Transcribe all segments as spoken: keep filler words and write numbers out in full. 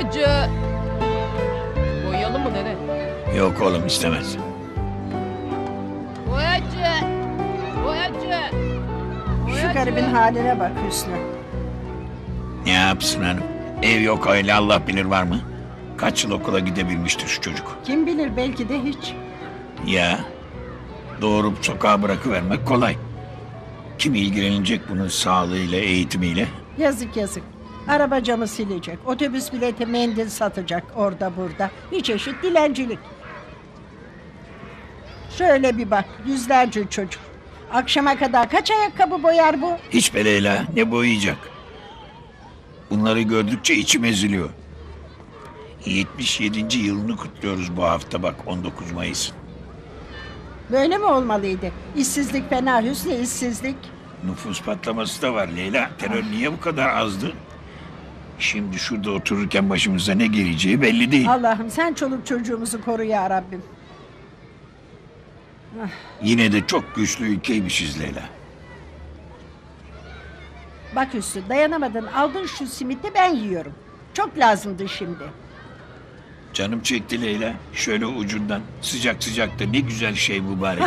Boyacı. Boyayalım mı dede? Yok oğlum istemez. Boyacı. Boyacı. Şu garibin haline bak Hüsnü. Ne yapsın hanım? Ev yok öyle Allah bilir var mı? Kaç yıl okula gidebilmiştir şu çocuk? Kim bilir belki de hiç. Ya doğurup sokağa bırakıvermek kolay. Kim ilgilenecek bunun sağlığıyla, eğitimiyle? Yazık yazık. Araba camı silecek. Otobüs bileti mendil satacak orada burada. Bir çeşit dilencilik. Şöyle bir bak yüzlerce çocuk. Akşama kadar kaç ayakkabı boyar bu? Hiç be Leyla, ne boyayacak? Bunları gördükçe içim eziliyor. yetmiş yedinci yılını kutluyoruz bu hafta bak on dokuz Mayıs. Böyle mi olmalıydı? İşsizlik fena Hüsnü, işsizlik. Nüfus patlaması da var Leyla. Terör niye bu kadar azdı? Şimdi şurada otururken başımıza ne geleceği belli değil. Allah'ım sen çoluk çocuğumuzu koru ya Rabbim. Yine de çok güçlü ülkeymişiz Leyla. Bak Hüsnü dayanamadın aldın şu simiti ben yiyorum. Çok lazımdı şimdi. Canım çekti Leyla. Şöyle ucundan sıcak sıcak da ne güzel şey mübarek.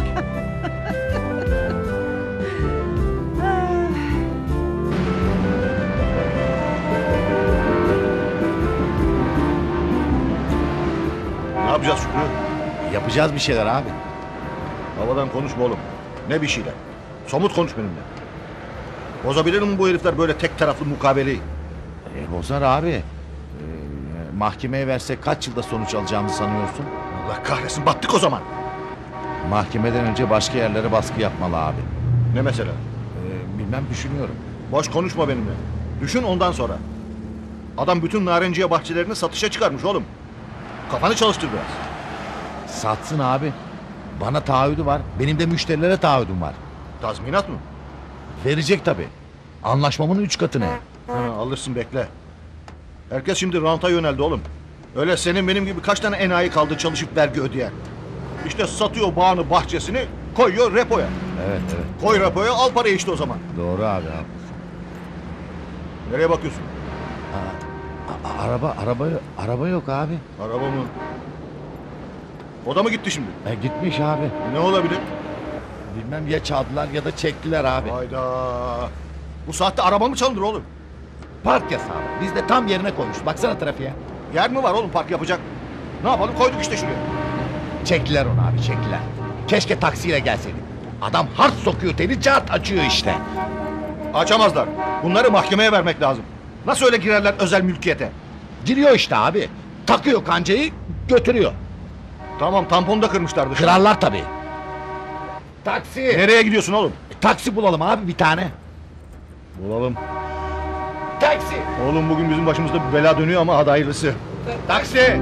Ne yapacağız Şükrü? Yapacağız bir şeyler abi. Havadan konuşma oğlum. Ne bir şeyler? Somut konuş benimle. Bozabilir mi bu herifler böyle tek taraflı mukabeleyi? E, bozar abi. E, mahkemeye versek kaç yılda sonuç alacağımızı sanıyorsun? Allah kahretsin battık o zaman. Mahkemeden önce başka yerlere baskı yapmalı abi. Ne mesela? E, bilmem düşünüyorum. Boş konuşma benimle. Düşün ondan sonra. Adam bütün narenciye bahçelerini satışa çıkarmış oğlum. Kafanı çalıştır biraz. Satsın abi. Bana taahhüdü var. Benim de müşterilere taahhüdüm var. Tazminat mı? Verecek tabii. Anlaşmamın üç katını. Ha, alırsın bekle. Herkes şimdi ranta yöneldi oğlum. Öyle senin benim gibi kaç tane enayi kaldı çalışıp vergi ödeyen. İşte satıyor bağını bahçesini koyuyor repoya. Evet evet. Koy repoya al parayı işte o zaman. Doğru abi abi. Nereye bakıyorsun? A- araba araba araba yok abi. Araba mı? O da mı gitti şimdi? E, gitmiş abi. Ne olabilir? Bilmem ya çaldılar ya da çektiler abi. Hayda. Bu saatte araba mı çalınır oğlum? Park yasağı. Biz de tam yerine koymuş. Baksana trafiğe. Yer mi var oğlum park yapacak? Ne yapalım koyduk işte şuraya. Çektiler onu abi çektiler. Keşke taksiyle gelseydik. Adam hard sokuyor teli çat açıyor işte. Açamazlar. Bunları mahkemeye vermek lazım. Nasıl öyle girerler özel mülkiyete? Giriyor işte abi. Takıyor kancayı götürüyor. Tamam tamponu da kırmışlar dışarı. Kırarlar tabii. Taksi. Nereye gidiyorsun oğlum? Taksi bulalım abi bir tane. Bulalım. Taksi. Oğlum bugün bizim başımızda bir bela dönüyor ama hadi hayırlısı. Taksi!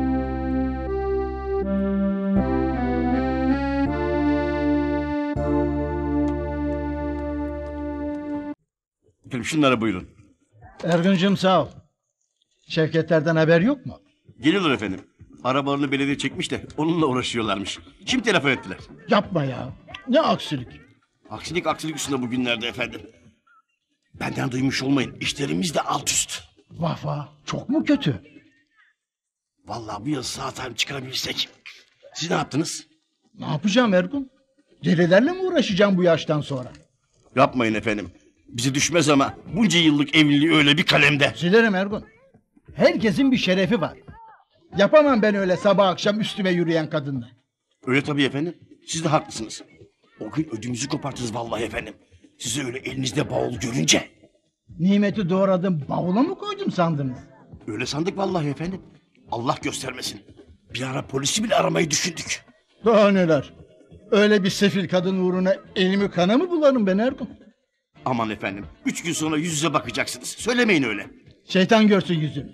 Efendim şunlara buyurun. Ergun'cum sağ ol. Şevketlerden haber yok mu? Geliyorlar efendim. Arabalarını belediye çekmiş de onunla uğraşıyorlarmış. Şimdi telefon ettiler. Yapma ya. Ne aksilik. Aksilik aksilik üstünde bugünlerde efendim. Benden duymuş olmayın. İşlerimiz de alt üst. Vah vah. Çok mu kötü? Vallahi bu yıl sağ salim çıkarabilsek. Siz ne yaptınız? Ne yapacağım Ergun? Delilerle mi uğraşacağım bu yaştan sonra? Yapmayın efendim. Bize düşmez ama bunca yıllık evliliği öyle bir kalemde. Silerim Ergun. Herkesin bir şerefi var. Yapamam ben öyle sabah akşam üstüme yürüyen kadınla. Öyle tabii efendim. Siz de haklısınız. O gün ödümüzü kopartırız vallahi efendim. Sizi öyle elinizde bavul görünce. Nimeti doğradım bavula mı koydum sandınız? Öyle sandık vallahi efendim. Allah göstermesin. Bir ara polisi bile aramayı düşündük. Daha neler? Öyle bir sefil kadın uğruna elimi kana mı bularım ben Ergun? Aman efendim. Üç gün sonra yüz yüze bakacaksınız. Söylemeyin öyle. Şeytan görsün yüzünü.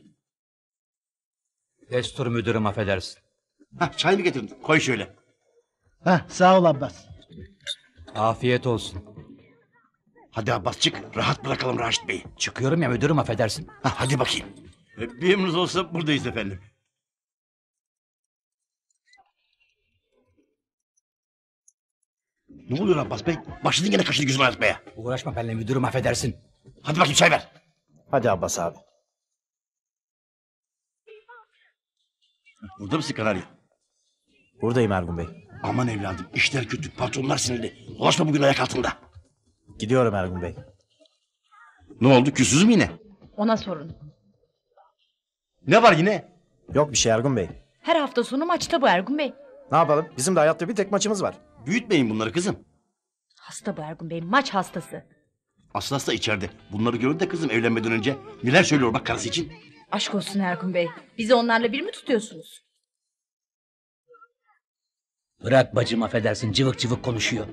Destur müdürüm affedersin. Hah, çay mı getirdin? Koy şöyle. Heh, sağ ol Abbas. Afiyet olsun. Hadi Abbas çık. Rahat bırakalım Raşit Bey'i. Çıkıyorum ya müdürüm affedersin. Hah, hadi bakayım. E, bir emriniz olsa buradayız efendim. Ne oluyor Abbas Bey? Başladın gene kaşını gözünü aratmaya. Uğraşma benimle müdürüm affedersin. Hadi bakayım çay ver. Hadi Abbas abi. Burada mısın Kanarya? Buradayım Ergun Bey. Aman evladım işler kötü. Patronlar sinirli. Dolaşma bugün ayak altında. Gidiyorum Ergun Bey. Ne oldu? Küsüz mü yine? Ona sorun. Ne var yine? Yok bir şey Ergun Bey. Her hafta sonu maçta bu Ergun Bey. Ne yapalım? Bizim de hayatta bir tek maçımız var. Büyütmeyin bunları kızım. Hasta bu Ergun Bey, maç hastası. Aslı hasta içeride. Bunları gördü de kızım evlenmeden önce. Neler söylüyor bak karısı için. Aşk olsun Ergun Bey. Bizi onlarla bir mi tutuyorsunuz? Bırak bacım affedersin cıvık cıvık konuşuyor.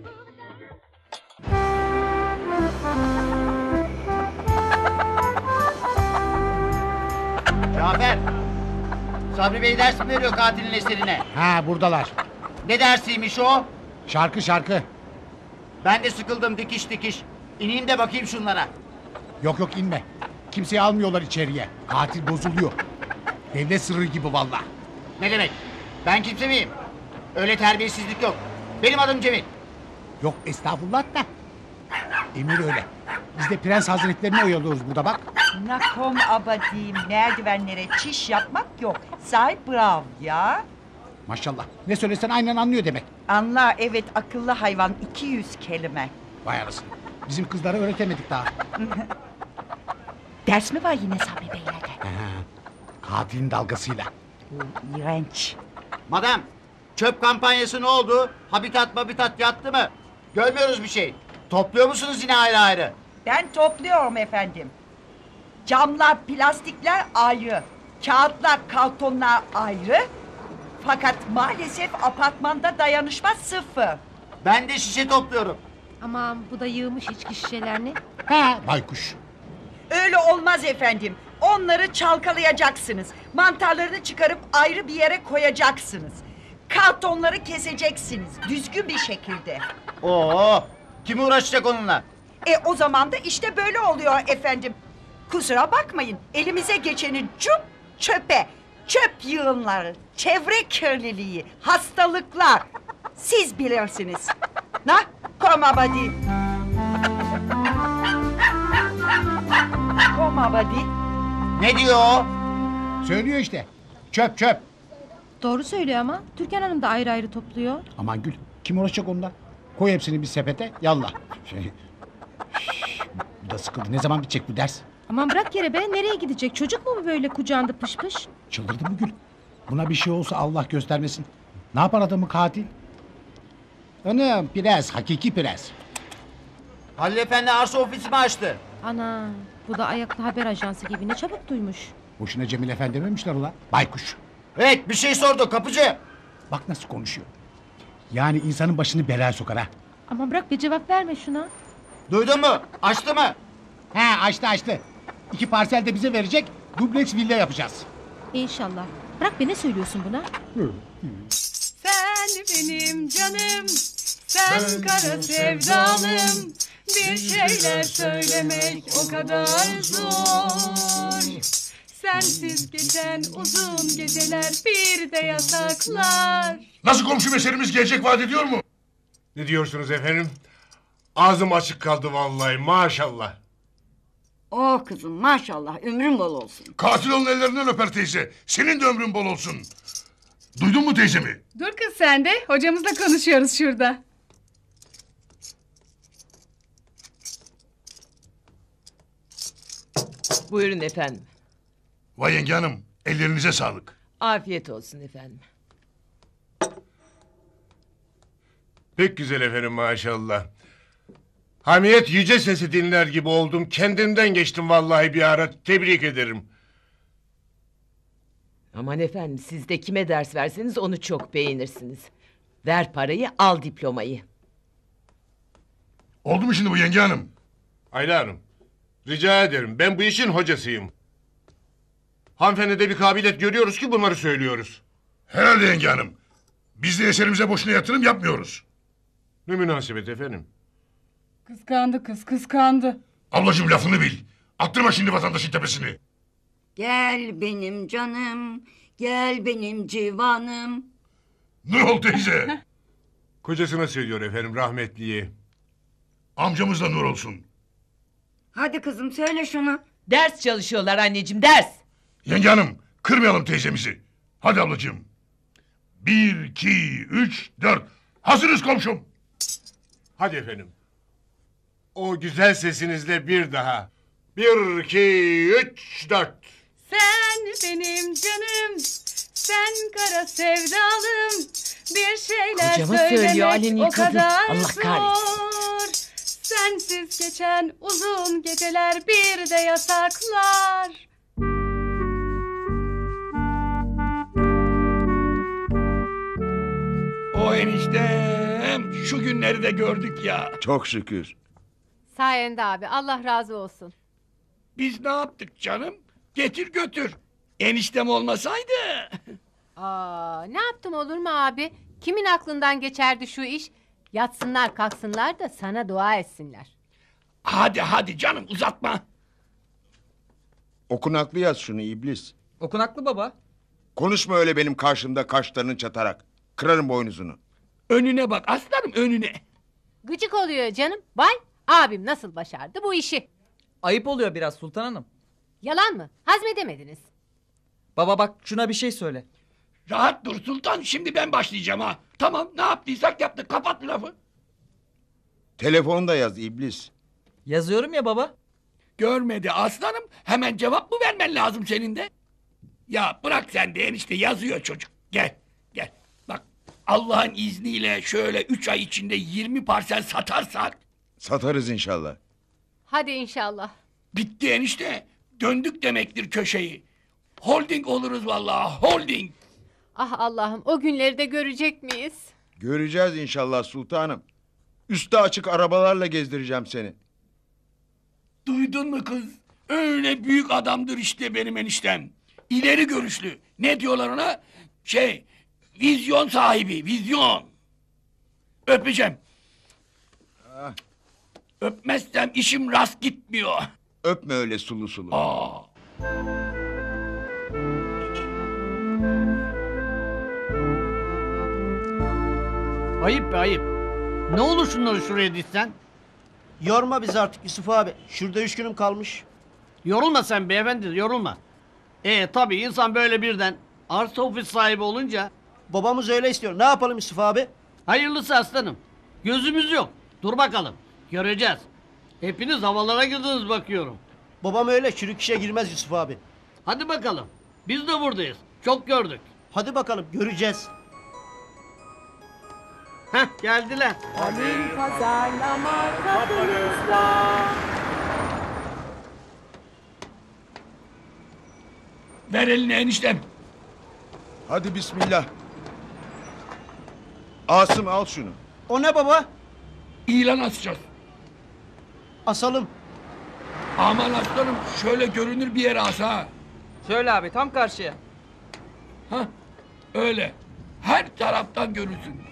Cafer. Sabri Bey ders mi veriyor katilin eserine? Ha buradalar. Ne dersiymiş o? Şarkı şarkı. Ben de sıkıldım dikiş dikiş. İneyim de bakayım şunlara. Yok yok inme. Kimseyi almıyorlar içeriye. Katil bozuluyor. Devlet sırrı gibi vallahi. Ne demek? Ben kimse miyim? Öyle terbiyesizlik yok. Benim adım Cemil. Yok estağfurullah da. Emir öyle. Biz de prens hazretlerini oyalıyoruz burada bak. Nakom abadiyim merdivenlere çiş yapmak yok. Sahip bravo ya. Maşallah. Ne söylesen aynen anlıyor demek. Anla evet akıllı hayvan iki yüz kelime. Vay arasın. Bizim kızlara öğretemedik daha. Ders mi var yine Sabri Bey'lerde? Katilin dalgasıyla. İğrenç. Madam, çöp kampanyası ne oldu? Habitat habitat yattı mı? Görmüyoruz bir şey. Topluyor musunuz yine ayrı ayrı? Ben topluyorum efendim. Camlar, plastikler ayrı. Kağıtlar, kartonlar ayrı. Fakat maalesef apartmanda dayanışma sıfır. Ben de şişe topluyorum. Aman bu da yığmış içki şişelerini. Ha baykuş. Öyle olmaz efendim. Onları çalkalayacaksınız. Mantarlarını çıkarıp ayrı bir yere koyacaksınız. Kartonları keseceksiniz. Düzgün bir şekilde. Oo, kim uğraşacak onunla? E o zaman da işte böyle oluyor efendim. Kusura bakmayın. Elimize geçeni cup çöpe. Çöp yığınları, çevre kirliliği, hastalıklar. Siz bilirsiniz. Na, koma badi. Koma badi. Ne diyor o? Söylüyor işte. Çöp çöp. Doğru söylüyor ama. Türkan Hanım da ayrı ayrı topluyor. Aman Gül. Kim uğraşacak onunla? Koy hepsini bir sepete yallah. Şey, şş, bu da sıkıldı. Ne zaman bitecek bu ders? Aman bırak yere be. Nereye gidecek? Çocuk mu bu böyle kucağında pış pış? Çıldırdı mı Gül? Buna bir şey olsa Allah göstermesin. Ne yapar adamı katil? Anam prens, hakiki prens. Halil Efendi arsa ofisi mi açtı? Ana bu da ayaklı haber ajansı gibi ne çabuk duymuş. Boşuna Cemil Efendi dememişler ulan. Baykuş. Evet bir şey sordu kapıcı. Bak nasıl konuşuyor. Yani insanın başını belaya sokar ha. Aman bırak bir cevap verme şuna. Duydun mu? Açtı mı? He açtı açtı. İki parsel de bize verecek. Dubleks villa yapacağız. İnşallah. Bırak be ne söylüyorsun buna? Sen benim canım, sen kara sevdalım. Bir şeyler söylemek o kadar zor. Sensiz geçen uzun geceler bir de yasaklar. Nasıl komşu meselemiz gelecek vaat ediyor mu? Ne diyorsunuz efendim? Ağzım açık kaldı vallahi maşallah. Oh kızım maşallah ömrün bol olsun. Katil onun ellerinden öper teyze. Senin de ömrün bol olsun. Duydun mu teyzemi? Dur kız sen de hocamızla konuşuyoruz şurada. Buyurun efendim. Vay yenge hanım, ellerinize sağlık. Afiyet olsun efendim. Pek güzel efendim maşallah. Hamiyet yüce sesi dinler gibi oldum. Kendimden geçtim vallahi bir ara. Tebrik ederim. Aman efendim siz de kime ders verseniz onu çok beğenirsiniz. Ver parayı al diplomayı. Oldu mu şimdi bu yenge hanım? Ayla Hanım, rica ederim ben bu işin hocasıyım. Hanımefendide bir kabiliyet görüyoruz ki bunları söylüyoruz. Herhalde yenge hanım. Biz de eserimize boşuna yatırım yapmıyoruz. Ne münasebet efendim. Kıskandı kız kıskandı. Ablacığım lafını bil. Attırma şimdi vatandaşın tepesini. Gel benim canım, gel benim civanım. Ne oldu teyze? Kocasına söylüyor efendim rahmetliye. Amcamız da nur olsun. Hadi kızım söyle şunu. Ders çalışıyorlar anneciğim ders. Yenge hanım kırmayalım teyzemizi. Hadi ablacığım. Bir, iki, üç, dört. Hazırız komşum. Hadi efendim. O güzel sesinizle bir daha. Bir, iki, üç, dört. Sen benim canım, sen kara sevdalım. Bir şeyler Kocama söylemek söylüyor aleni o kadın. kadar Allah kahretsin. zor. Sensiz geçen uzun geceler bir de yasaklar. O eniştem şu günleri de gördük ya. Çok şükür. Sayende abi, Allah razı olsun. Biz ne yaptık canım? Getir götür. Eniştem olmasaydı. Aa, ne yaptım olur mu abi? Kimin aklından geçerdi şu iş? Yatsınlar kalksınlar da sana dua etsinler. Hadi hadi canım uzatma. Okunaklı yaz şunu iblis. Okunaklı baba. Konuşma öyle benim karşımda kaşlarını çatarak. Kırarım boynuzunu. Önüne bak aslanım önüne. Gıcık oluyor canım. Vay, abim nasıl başardı bu işi? Ayıp oluyor biraz Sultan Hanım. Yalan mı? Hazmedemediniz. Baba bak şuna bir şey söyle. Rahat dur sultan, şimdi ben başlayacağım ha. Tamam, ne yaptıysak yaptık, kapat lafı. Telefonu da yaz iblis. Yazıyorum ya baba. Görmedi aslanım, hemen cevap mı vermen lazım senin de? Ya bırak sen de enişte, yazıyor çocuk. Gel gel bak, Allah'ın izniyle şöyle üç ay içinde yirmi parsel satarsak. Satarız inşallah. Hadi inşallah. Bitti enişte, döndük demektir köşeyi. Holding oluruz vallahi, holding. Ah Allah'ım, o günleri de görecek miyiz? Göreceğiz inşallah sultanım. Üstü açık arabalarla gezdireceğim seni. Duydun mu kız? Öyle büyük adamdır işte benim eniştem. İleri görüşlü. Ne diyorlar ona? Şey, vizyon sahibi, vizyon. Öpeceğim. Ah. Öpmezsem işim rast gitmiyor. Öpme öyle sulu sulu. Aa. Ayıp be ayıp. Ne olur şunları şuraya dizsen. Yorma bizi artık Yusuf abi. Şurada üç günüm kalmış. Yorulma sen beyefendi, yorulma. E tabii insan böyle birden arsa ofis sahibi olunca... Babamız öyle istiyor. Ne yapalım Yusuf abi? Hayırlısı aslanım. Gözümüz yok. Dur bakalım. Göreceğiz. Hepiniz havalara girdiniz bakıyorum. Babam öyle çürük işe girmez Yusuf abi. Hadi bakalım. Biz de buradayız. Çok gördük. Hadi bakalım göreceğiz. Heh geldiler. Halil pazarlama kapınızda. Ver elini eniştem. Hadi bismillah. Asım al şunu. O ne baba? İlan asacağız. Asalım. Aman aslanım, şöyle görünür bir yere as ha. Şöyle abi tam karşıya. Hah, öyle. Her taraftan görürsün.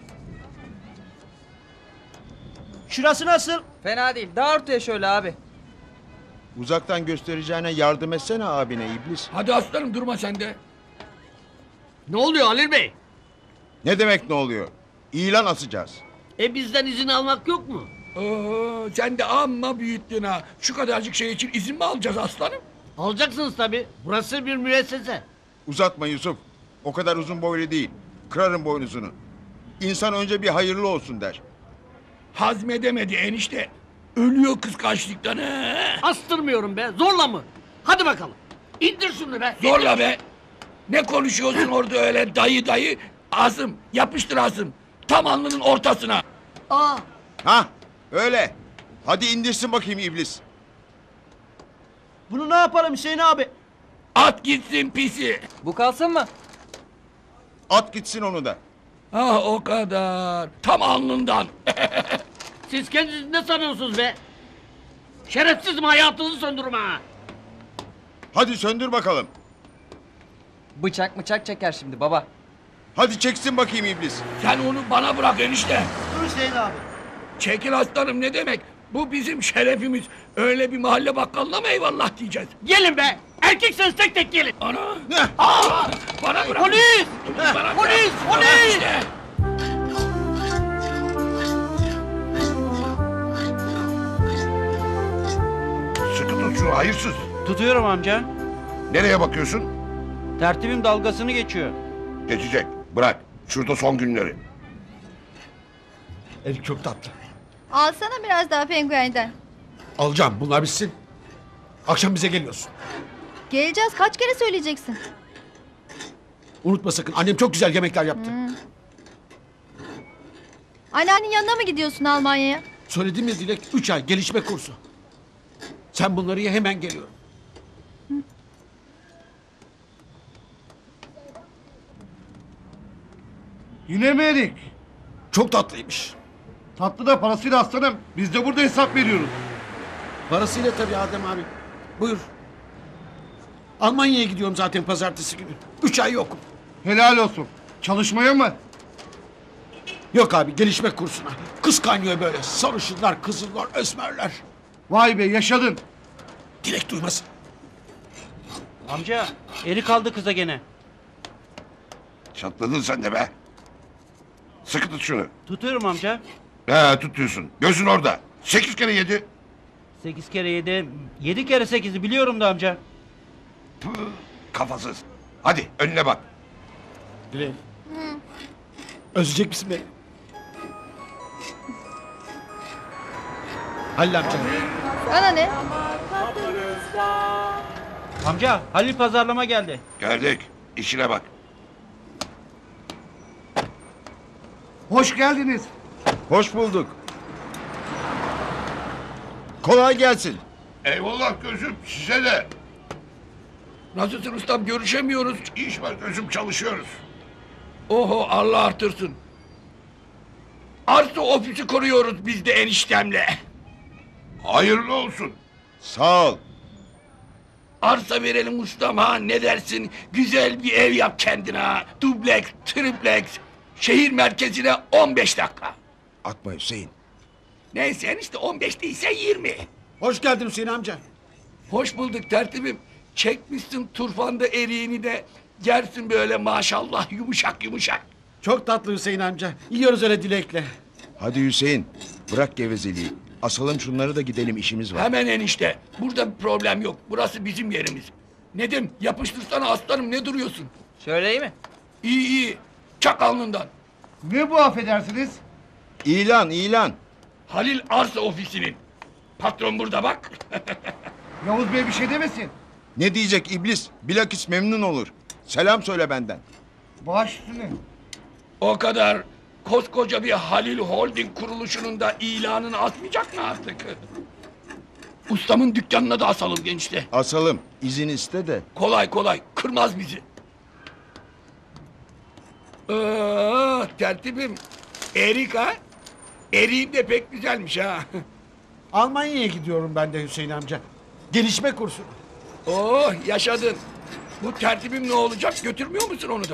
Şurası nasıl? Fena değil. Daha ortaya şöyle abi. Uzaktan göstereceğine yardım etsene abine iblis. Hadi aslanım, durma sen de. Ne oluyor Halil Bey? Ne demek ne oluyor? İlan asacağız. E bizden izin almak yok mu? Oo, sen de amma büyüttün ha. Şu kadarcık şey için izin mi alacağız aslanım? Alacaksınız tabii. Burası bir müessese. Uzatma Yusuf. O kadar uzun boylu değil. Kırarım boynuzunu. İnsan önce bir hayırlı olsun der. Hazmedemedi enişte. Ölüyor kıskançlıktan he. Astırmıyorum be. Zorla mı? Hadi bakalım. İndir şunu be. Zorla indir. be. Ne konuşuyorsun orada öyle dayı dayı? Asım, yapıştır Asım. Tam alnının ortasına. Aa. Ha öyle. Hadi indirsin bakayım iblis. Bunu ne yapalım Hüseyin abi? At gitsin pisi. Bu kalsın mı? At gitsin onu da. Ah o kadar. Tam alnından. Siz kendinizi ne sanıyorsunuz be? Şerefsizim, hayatınızı söndürme ha. Hadi söndür bakalım. Bıçak bıçak çeker şimdi baba. Hadi çeksin bakayım iblis. Sen onu bana bırak enişte. Dur Hüseyin abi. Çekil aslanım, ne demek? Bu bizim şerefimiz. Öyle bir mahalle bakkalına mı eyvallah diyeceğiz? Gelin be. Erkekseniz tek tek gelin. Ana. Aa, bana bırak. Polis. Bana Polis. bırak. Polis. İşte. Sıkı tut şunu hayırsız. Tutuyorum amca. Nereye bakıyorsun? Tertibim dalgasını geçiyor. Geçecek. Bırak. Şurada son günleri. Erik çok tatlı. Alsana biraz daha penguenden. Alacağım bunlar bitsin. Akşam bize geliyorsun. Geleceğiz, kaç kere söyleyeceksin? Unutma sakın. Annem çok güzel yemekler yaptı. Hmm. Anneannenin yanına mı gidiyorsun Almanya'ya? Söyledim ya Dilek. Üç ay gelişme kursu. Sen bunları ye hemen geliyorum. Yine mi Erik? Çok tatlıymış. Tatlı da parasıyla aslanım. Biz de burada hesap veriyoruz. Parasıyla tabii Adem abi. Buyur. Almanya'ya gidiyorum zaten pazartesi günü. Üç ay yokum. Helal olsun. Çalışmaya mı? Yok abi gelişme kursuna. Kız kaynıyor böyle. Sarışınlar, kızıllar, esmerler. Vay be yaşadın. Dilek duymasın. Amca Erik aldı kıza gene. Çatladın sen de be. Sıkı tut şunu. Tutuyorum amca. He tutuyorsun. Gözün orada. Sekiz kere yedi. Sekiz kere yedi. Yedi kere sekizi biliyorum da amca. Püh, kafasız. Hadi önüne bak. Dilek. Özleyecek misin beni? Halil amca. Bana ne? Amca Halil pazarlama geldi. Geldik. İşine bak. Hoş geldiniz. Hoş bulduk. Kolay gelsin. Eyvallah gözüm size de. Nasılsın ustam, görüşemiyoruz. İş var gözüm, çalışıyoruz. Oho, Allah artırsın. Arsa ofisi kuruyoruz biz de eniştemle. Hayırlı olsun. Sağ ol. Arsa verelim ustam ha, ne dersin? Güzel bir ev yap kendine ha. Dubleks, tripleks. Şehir merkezine on beş dakika. Atma Hüseyin. Neyse enişte on beş değilse yirmi. Hoş geldin Hüseyin amca. Hoş bulduk tertibim. Çekmişsin turfanda eriğini de yersin böyle maşallah yumuşak yumuşak. Çok tatlı Hüseyin amca. Yiyoruz öyle Dilek'le. Hadi Hüseyin bırak gevezeliği. Asalım şunları da gidelim işimiz var. Hemen enişte. Burada bir problem yok. Burası bizim yerimiz. Nedim yapıştırsana aslanım, ne duruyorsun? Şöyle iyi mi? İyi iyi. Çak alnından. Ne bu affedersiniz? İlan ilan. Halil Arsa Ofisi'nin. Patron burada bak. Yavuz Bey bir şey demesin. Ne diyecek iblis? Bilakis memnun olur. Selam söyle benden. Baş üstüne. O kadar koskoca bir Halil Holding kuruluşunun da ilanını asmayacak mı artık? Ustamın dükkanına da asalım gençte. Asalım. İzin iste de. Kolay kolay. Kırmaz bizi. Aa, tertibim. Erik ha? Eriğin de pek güzelmiş ha. Almanya'ya gidiyorum ben de Hüseyin amca. Gelişme kursu. Oh yaşadın. Bu tertibim ne olacak? Götürmüyor musun onu da?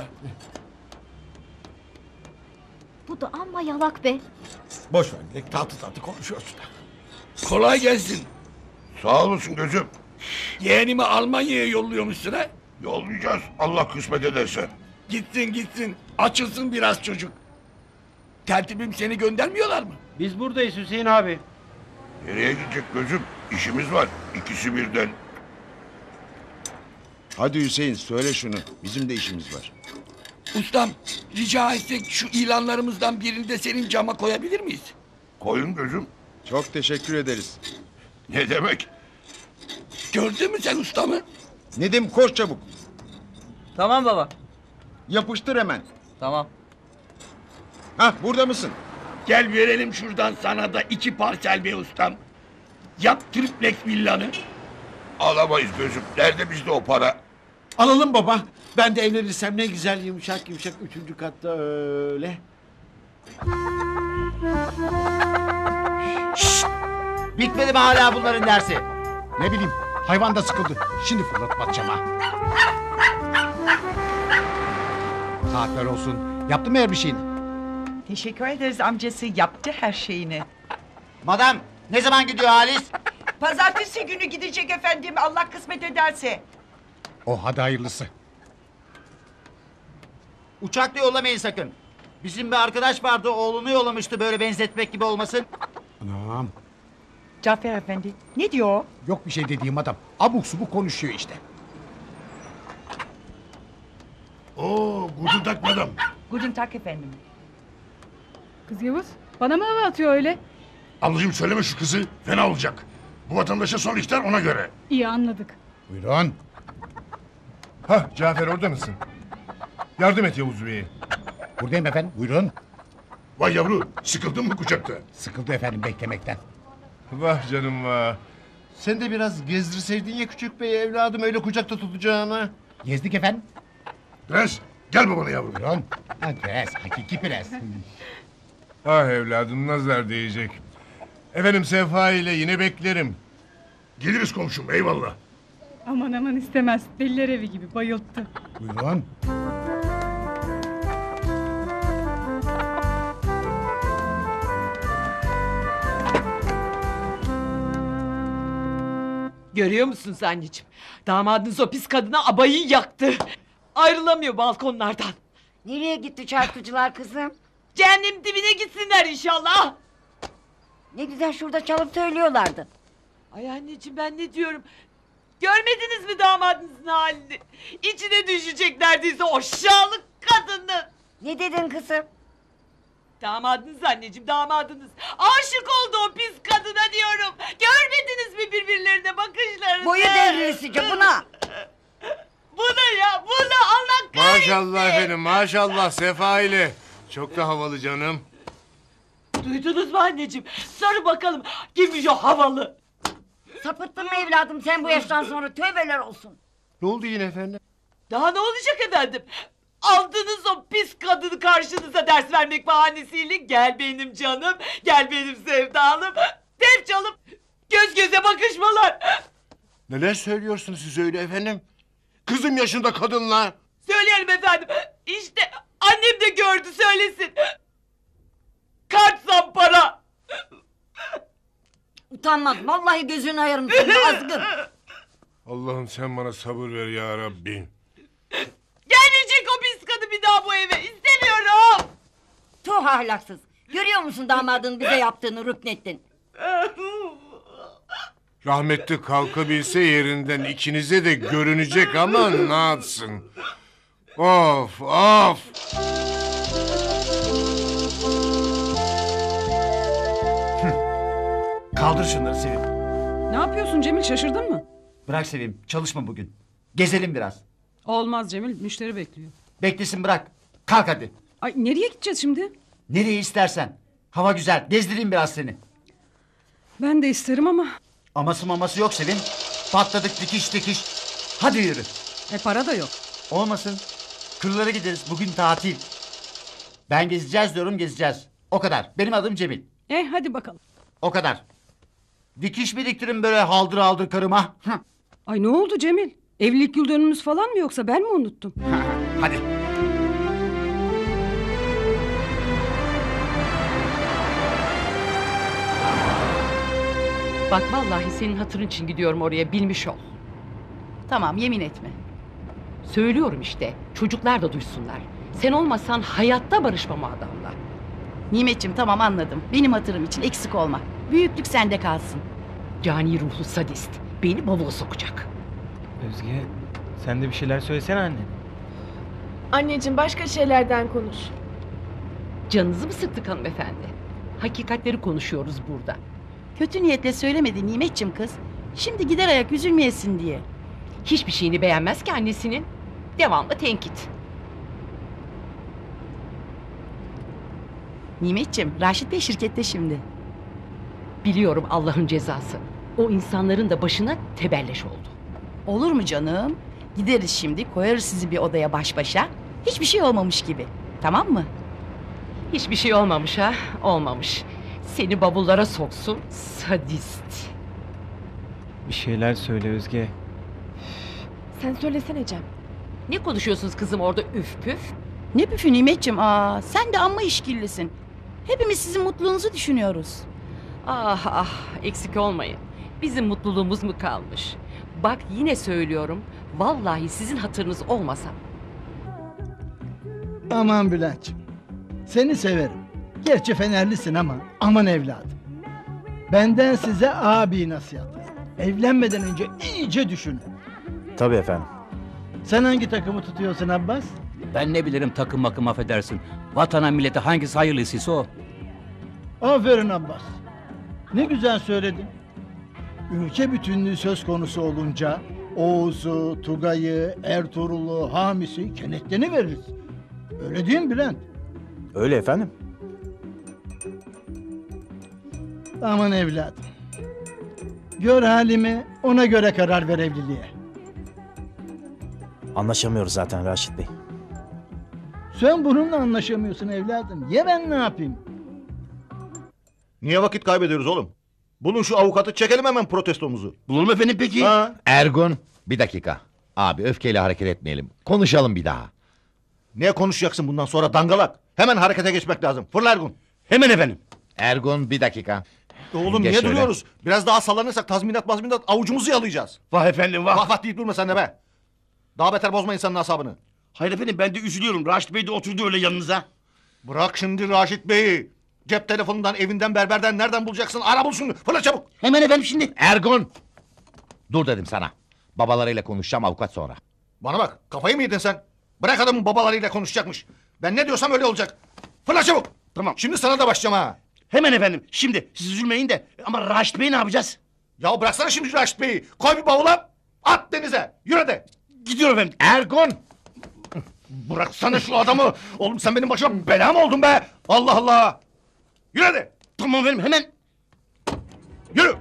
Bu da amma yalak be. Boş ver Dilek, tatlı tatlı konuşuyorsun. Kolay gelsin. Sağ olasın gözüm. Yeğenimi Almanya'ya yolluyormuşsun ha? Yollayacağız Allah kısmet ederse. Gitsin gitsin. Açılsın biraz çocuk. Tertibim seni göndermiyorlar mı? Biz buradayız Hüseyin abi. Nereye gidecek gözüm? İşimiz var. İkisi birden. Hadi Hüseyin söyle şunu. Bizim de işimiz var. Ustam rica etsek şu ilanlarımızdan birini de senin cama koyabilir miyiz? Koyun gözüm. Çok teşekkür ederiz. Ne demek? Gördün mü sen ustamı? Nedim koş çabuk. Tamam baba. Yapıştır hemen. Tamam. Hah burada mısın? Gel verelim şuradan sana da iki parsel be ustam. Yap triplex villanı. Alamayız gözüm. Nerede bizde o para? Alalım baba. Ben de evlenirsem ne güzel yumuşak yumuşak üçüncü katta öyle. Şşt! Bitmedi mi hala bunların dersi? Ne bileyim hayvan da sıkıldı. Şimdi fırlatmayacağım ha. Saatler olsun. Yaptın mı her bir şeyini? Teşekkür ederiz amcası, yaptı her şeyini. Madam ne zaman gidiyor Halis? Pazartesi günü gidecek efendim, Allah kısmet ederse. Oh hadi hayırlısı. Uçakla yollamayın sakın. Bizim bir arkadaş vardı, oğlunu yollamıştı, böyle benzetmek gibi olmasın. Anam. Cafer efendi ne diyor o? Yok bir şey dediğim adam. Abuk subuk konuşuyor işte. Oo, guten Tag madam. Guten Tag efendim. Kız Yavuz bana mı hava atıyor öyle? Ablacığım söyleme şu kızı, fena olacak. Bu vatandaşa son ihtar ona göre. İyi anladık. Buyurun. Hah Cafer orada mısın? Yardım et Yavuz Bey'e. Buradayım efendim, buyurun. Vay yavru, sıkıldın mı kucakta? Sıkıldı efendim beklemekten. Vah canım vah. Sen de biraz gezdirseydin ya küçük bey evladım öyle kucakta tutacağına. Gezdik efendim. Prens, gel babana yavrum. Buyurun. Ha, prens, hakiki prens. Ah evladım nazar değecek. Efendim Sefa ile yine beklerim. Geliriz komşum, eyvallah. Aman aman istemez. Deliler evi gibi bayılttı. Buyurun. Görüyor musunuz anneciğim? Damadınız o pis kadına abayı yaktı. Ayrılamıyor balkonlardan. Nereye gitti çarpıcılar kızım? Cehennem dibine gitsinler inşallah. Ne güzel şurada çalıp söylüyorlardı. Ay anneciğim ben ne diyorum? Görmediniz mi damadınızın halini? İçine düşecek neredeyse o şahlık kadının. Ne dedin kızım? Damadınız anneciğim damadınız. Aşık oldu o pis kadına diyorum. Görmediniz mi birbirlerine bakışlarını? Boyu devresice buna. Buna ya buna Allah kahretsin. Maşallah efendim maşallah Sefa ile. Çok da havalı canım. Duydunuz mu anneciğim? Sarı bakalım kimmiş o havalı. Sapıttın mı evladım sen bu yaştan sonra tövbeler olsun. Ne oldu yine efendim? Daha ne olacak efendim? Aldınız o pis kadını karşınıza ders vermek bahanesiyle. Gel benim canım, gel benim sevdalım. Dev çalıp göz göze bakışmalar. Neler söylüyorsunuz siz öyle efendim? Kızım yaşında kadınla. Söyleyelim efendim. İşte annem de gördü söylesin. Kart zampara. Utanmaz vallahi gözünü ayırım seni azgın. Allah'ım sen bana sabır ver ya Rabbi. Gelecek o pis kadın bir daha bu eve. İstemiyorum. Tuh ahlaksız. Görüyor musun damadın bize yaptığını Rüknettin? Rahmetli kalkabilse yerinden ikinize de görünecek ama ne yapsın? Of of. Kaldır şunları Sevim. Ne yapıyorsun Cemil şaşırdın mı? Bırak Sevim, çalışma bugün. Gezelim biraz. Olmaz Cemil müşteri bekliyor. Beklesin bırak. Kalk hadi. Ay nereye gideceğiz şimdi? Nereye istersen. Hava güzel, gezdireyim biraz seni. Ben de isterim ama. Aması maması yok Sevim. Patladık dikiş dikiş. Hadi yürü. E para da yok. Olmasın. Kırlara gideriz, bugün tatil. Ben gezeceğiz diyorum, gezeceğiz. O kadar. Benim adım Cemil. E hadi bakalım. O kadar. Dikiş biriktirin böyle haldır haldır karıma. Hı. Ay ne oldu Cemil? Evlilik yıl dönümümüz falan mı yoksa ben mi unuttum? Hadi. Bak vallahi senin hatırın için gidiyorum oraya bilmiş ol. Tamam yemin etme. Söylüyorum işte çocuklar da duysunlar. Sen olmasan hayatta barışmam o adamla. Nimetciğim tamam anladım. Benim hatırım için eksik olma. Büyüklük sende kalsın. Cani ruhlu sadist. Beni bavula sokacak. Özge sen de bir şeyler söylesene anne. Anneciğim başka şeylerden konuş. Canınızı mı sıktık hanımefendi? Hakikatleri konuşuyoruz burada. Kötü niyetle söylemedi Nimetciğim kız. Şimdi gider ayak üzülmeyesin diye. Hiçbir şeyini beğenmez ki annesinin. Devamlı tenkit. Nimetciğim Raşit Bey şirkette şimdi. Biliyorum Allah'ın cezası. O insanların da başına tebelleş oldu. Olur mu canım? Gideriz şimdi koyarız sizi bir odaya baş başa. Hiçbir şey olmamış gibi. Tamam mı? Hiçbir şey olmamış ha. Olmamış. Seni bavullara soksun sadist. Bir şeyler söyle Özge. Sen söylesene Cem. Ne konuşuyorsunuz kızım orada üf püf? Ne püfü Nimetciğim? Aa, sen de amma işkillisin. Hepimiz sizin mutluluğunuzu düşünüyoruz. Ah ah eksik olmayın. Bizim mutluluğumuz mu kalmış? Bak yine söylüyorum. Vallahi sizin hatırınız olmasa. Aman Bülent'ciğim. Seni severim. Gerçi Fenerlisin ama aman evladım. Benden size abi nasihatı. Evlenmeden önce iyice düşünün. Tabii efendim. Sen hangi takımı tutuyorsun Abbas? Ben ne bilirim takım makım affedersin. Vatana millete hangisi hayırlısıysa o. Aferin Abbas. Ne güzel söyledin. Ülke bütünlüğü söz konusu olunca Oğuz'u, Tugay'ı, Ertuğrul'u, Hamis'i kenetlerini veririz. Öyle değil mi Bülent? Öyle efendim. Aman evladım. Gör halimi, ona göre karar ver evliliğe. Anlaşamıyoruz zaten Raşit Bey. Sen bununla anlaşamıyorsun evladım. Ya ben ne yapayım? Niye vakit kaybediyoruz oğlum? Bulun şu avukatı, çekelim hemen protestomuzu. Bulalım efendim peki. Ha? Ergun bir dakika. Abi öfkeyle hareket etmeyelim. Konuşalım bir daha. Ne konuşacaksın bundan sonra dangalak? Hemen harekete geçmek lazım. Fırla Ergun. Hemen efendim. Ergun bir dakika. Oğlum Geç niye şöyle. duruyoruz? Biraz daha sallanırsak tazminat mazminat avucumuzu yalayacağız. Vah efendim vah. Vah vah deyip durma sen de be. Daha beter bozma insanın asabını. Hayır efendim ben de üzülüyorum. Raşit Bey de oturdu öyle yanınıza. Bırak şimdi Raşit Bey'i. Cep telefonundan, evinden, berberden nereden bulacaksın? Ara bul şunu. Fırla çabuk. Hemen efendim şimdi. Ergun! Dur dedim sana. Babalarıyla konuşacağım avukat sonra. Bana bak, kafayı mı yedin sen? Bırak adamın babalarıyla konuşacakmış. Ben ne diyorsam öyle olacak. Fırla çabuk. Tamam. Şimdi sana da başlayacağım ha. Hemen efendim. Şimdi siz üzülmeyin de. Ama Raşit Bey ne yapacağız? Ya bıraksana şimdi Raşit Bey'i. Koy bir bavula. At denize. Yürü de. Gidiyorum efendim. Ergun! Bıraksana şu adamı. Oğlum sen benim başıma bela mı oldun be? Allah Allah. Yürü de. Tamam efendim hemen. Yürü.